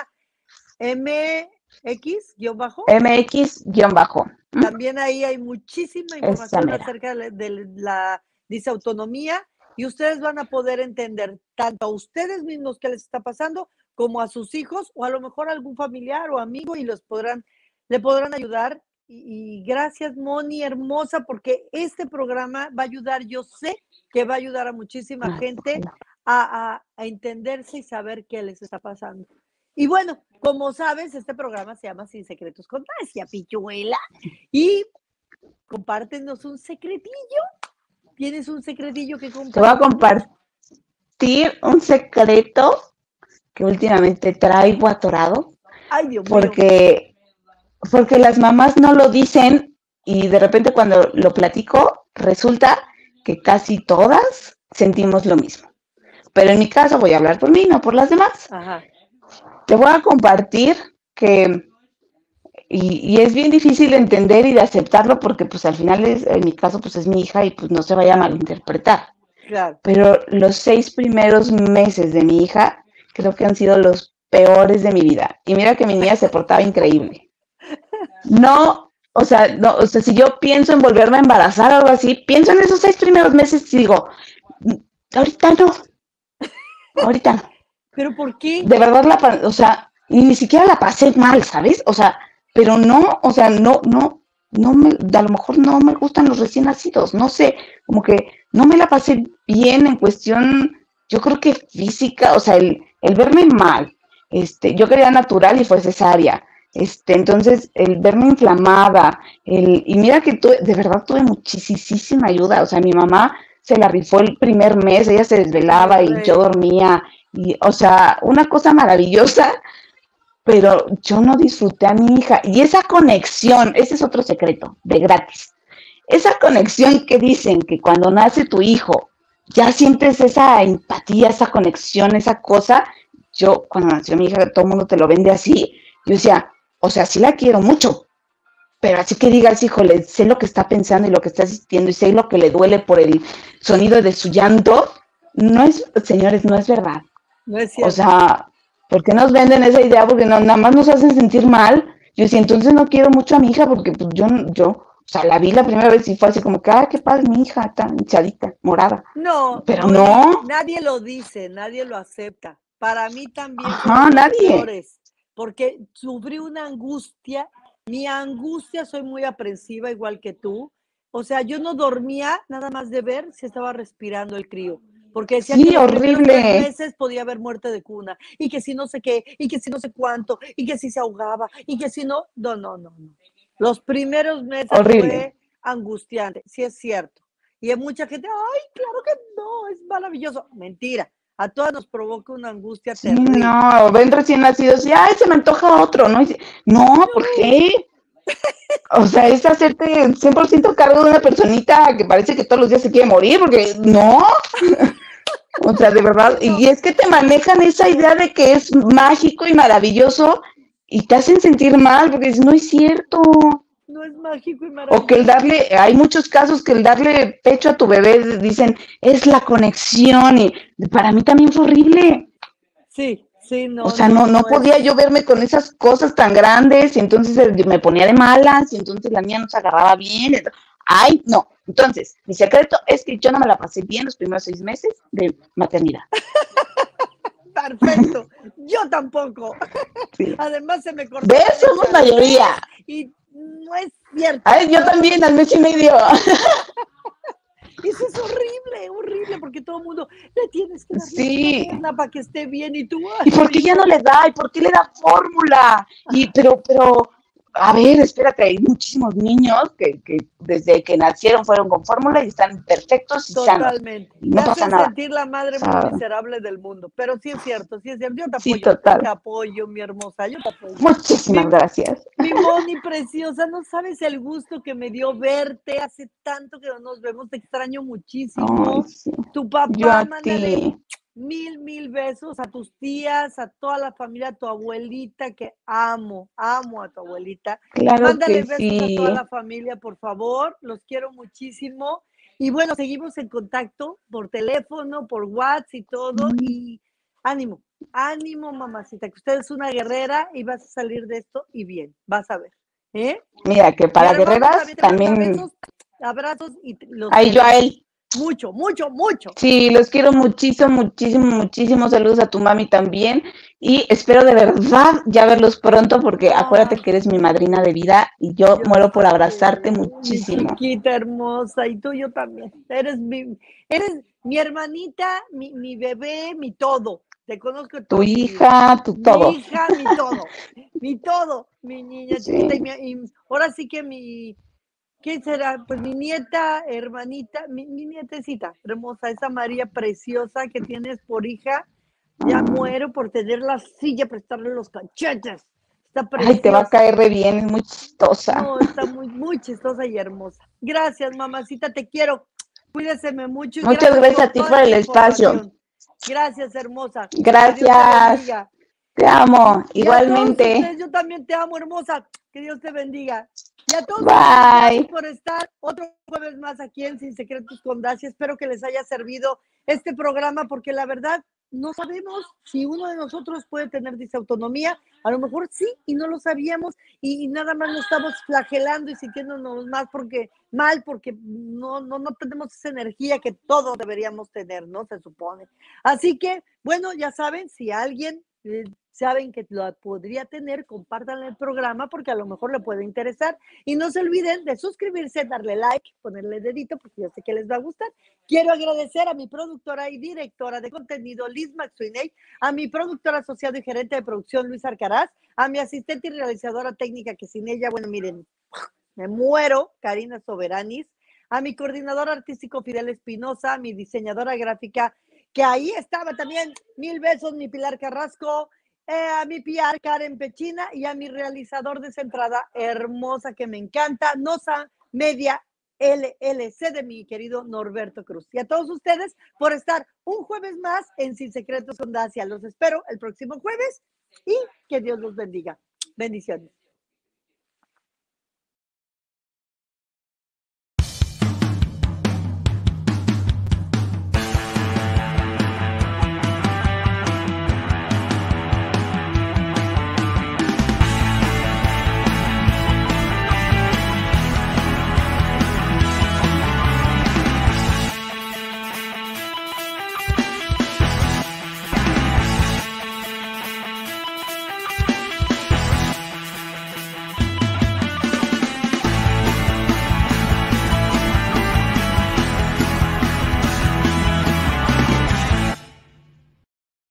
M X-bajo. M X-bajo. También ahí hay muchísima Esa información mera. acerca de, de la disautonomía y ustedes van a poder entender tanto a ustedes mismos qué les está pasando como a sus hijos o a lo mejor a algún familiar o amigo y los podrán, le podrán ayudar. Y, y gracias, Moni, hermosa, porque este programa va a ayudar, yo sé que va a ayudar a muchísima Ay, gente ojalá. a, a, a entenderse y saber qué les está pasando. Y bueno, como sabes, este programa se llama Sin Secretos con Tasia, Pichuela. Y compártenos un secretillo. ¿Tienes un secretillo que Te voy a compartirnos? compartir un secreto que últimamente traigo atorado Ay, Dios mío. porque, porque las mamás no lo dicen y de repente cuando lo platico resulta que casi todas sentimos lo mismo. Pero en mi caso voy a hablar por mí, no por las demás. Ajá. Te voy a compartir que, y, y es bien difícil de entender y de aceptarlo porque pues al final es, en mi caso pues es mi hija y pues no se vaya a malinterpretar. Claro. Pero los seis primeros meses de mi hija creo que han sido los peores de mi vida. Y mira que mi niña se portaba increíble. No, o sea, no, o sea, si yo pienso en volverme a embarazar o algo así, pienso en esos seis primeros meses y digo, ahorita no, ahorita no. ¿Pero por qué? De verdad, la, o sea, ni siquiera la pasé mal, ¿sabes? O sea, pero no, o sea, no, no, no me, a lo mejor no me gustan los recién nacidos, no sé, como que no me la pasé bien en cuestión, yo creo que física, o sea, el, el verme mal, este, yo quería natural y fue cesárea, este, entonces, el verme inflamada, el, y mira que tuve, de verdad tuve muchísima ayuda, o sea, mi mamá se la rifó el primer mes, ella se Mi desvelaba y yo rey. dormía, y, o sea, una cosa maravillosa, pero yo no disfruté a mi hija. Y esa conexión, ese es otro secreto, de gratis. Esa conexión que dicen que cuando nace tu hijo, ya sientes esa empatía, esa conexión, esa cosa. Yo, cuando nació mi hija, todo el mundo te lo vende así. Yo decía, o sea, sí la quiero mucho, pero así que digas, híjole, sé lo que está pensando y lo que está sintiendo y sé lo que le duele por el sonido de su llanto, no es, señores, no es verdad. No es O cierto. sea, ¿por qué nos venden esa idea? Porque no, nada más nos hacen sentir mal. Yo decía, entonces no quiero mucho a mi hija porque pues yo, yo, o sea, la vi la primera vez y fue así como que, ah, qué padre, mi hija, está hinchadita, morada. No, Pero no, y no, nadie lo dice, nadie lo acepta. Para mí también ajá, fueron los nadie. peores, porque sufrí una angustia. Mi angustia, soy muy aprensiva, igual que tú. O sea, yo no dormía nada más de ver si estaba respirando el crío, porque decían que Sí, los primeros tres horrible. meses podía haber muerte de cuna, y que si no sé qué, y que si no sé cuánto, y que si se ahogaba, y que si no, no, no, no, no. Los primeros meses Horrible. fue angustiante, sí es cierto. Y hay mucha gente, ay, claro que no, es maravilloso. Mentira, a todas nos provoca una angustia Sí, terrible. no, ven recién nacidos y, ay, se me antoja otro, ¿no? Y dice, no, ¿por No, qué? O sea, es hacerte cien por ciento cargo de una personita que parece que todos los días se quiere morir, porque no, o sea, de verdad, no, y es que te manejan esa idea de que es mágico y maravilloso y te hacen sentir mal, porque dices, no es cierto. no es mágico y O que el maravilloso. darle, hay muchos casos que el darle pecho a tu bebé dicen, es la conexión, y para mí también fue horrible. Sí, sí, O no, sea, no, no, no no podía yo es. verme con esas cosas tan grandes y entonces eh, me ponía de malas y entonces la niña no se agarraba bien. ento- Ay, no. Entonces, mi secreto es que yo no me la pasé bien los primeros seis meses de maternidad. Perfecto. Yo tampoco. Sí. Además, se me cortó la ¿Ves? leche Somos al mayoría. mes y no es cierto. Ay, yo Yo no. también, al mes y medio. Eso es horrible, horrible, porque todo el mundo le tienes que dar leche Sí. materna para que esté bien y tú, ¿Y ay, por qué ya no no. le da? ¿Y por qué le da fórmula? Y, pero, pero, a ver, espérate, hay muchísimos niños que, que desde que nacieron fueron con fórmula y están perfectos y sanos. Totalmente. Y Te no pasa hacen nada. sentir la O madre más sea, miserable del mundo. Pero sí es cierto, sí es cierto. Yo te sí, apoyo, te total. apoyo, mi hermosa, yo te apoyo. Muchísimas Mi, gracias. mi Moni preciosa, no sabes el gusto que me dio verte. Hace tanto que no nos vemos, te extraño Ay, muchísimo. sí. Tu Yo papá, a mándale ti. mil, mil besos a tus tías, a toda la familia, a tu abuelita, que amo, amo a tu abuelita. Claro Mándale que besos a toda sí. la familia, por favor. Los quiero muchísimo. Y bueno, seguimos en contacto por teléfono, por WhatsApp y todo. Y ánimo, ánimo, mamacita, que usted es una guerrera y vas a salir de esto y bien, vas a ver. ¿Eh? Mira, que Mi para hermano guerreras también te manda también. besos, abrazos y los Ay, yo a queremos. él. Mucho, mucho, mucho. Sí, los quiero muchísimo, muchísimo, muchísimos saludos a tu mami también y espero de verdad ya verlos pronto porque acuérdate Ay, que eres mi madrina de vida y yo yo muero por sé, abrazarte mi muchísimo. chiquita hermosa, y tú yo también. Eres mi, eres mi hermanita, mi, mi bebé, mi todo. Te conozco Tu toda mi vida. hija, tu Mi todo. hija, mi todo. Mi todo, mi niña chiquita. Y, Sí. mi, y ahora sí que mi, ¿qué será? Pues mi nieta, hermanita, mi, mi nietecita hermosa, esa María preciosa que tienes por hija. Ya Ah, muero por tener la silla, prestarle los cachetes. Está ay, te va a preciosa. caer re bien, es muy chistosa. No, está muy, muy chistosa y hermosa. Gracias, mamacita, te quiero. Cuídeseme mucho y Muchas gracias gracias por a ti toda por esta el espacio. información. Gracias, hermosa. Que Dios te Gracias. bendiga. Te Y, amo. y a todos Igualmente. ustedes, yo también te amo, hermosa. Que Dios te bendiga. Y a todos ustedes, gracias Bye. por estar otro jueves más aquí en Sin Secretos con Dacia. Espero que les haya servido este programa porque la verdad no sabemos si uno de nosotros puede tener disautonomía. A lo mejor sí y no lo sabíamos y, y nada más nos estamos flagelando y sintiéndonos más porque mal porque no, no, no tenemos esa energía que todos deberíamos tener, ¿no? Se supone. Así que, bueno, ya saben, si alguien eh, saben que lo podría tener, compartan el programa porque a lo mejor le puede interesar. Y no se olviden de suscribirse, darle like, ponerle dedito porque yo sé que les va a gustar. Quiero agradecer a mi productora y directora de contenido, Liz McSweeney, a mi productora asociado y gerente de producción, Luis Arcaraz, a mi asistente y realizadora técnica, que sin ella, bueno, miren, me muero, Karina Soberanis, a mi coordinador artístico, Fidel Espinosa, a mi diseñadora gráfica, que ahí estaba también, mil besos, mi Pilar Carrasco, eh, a mi P R, Karen Pechina, y a mi realizador de Centrada, hermosa, que me encanta, Nosa Media L L C, de mi querido Norberto Cruz. Y a todos ustedes por estar un jueves más en Sin Secretos con Dacia. Los espero el próximo jueves y que Dios los bendiga. Bendiciones.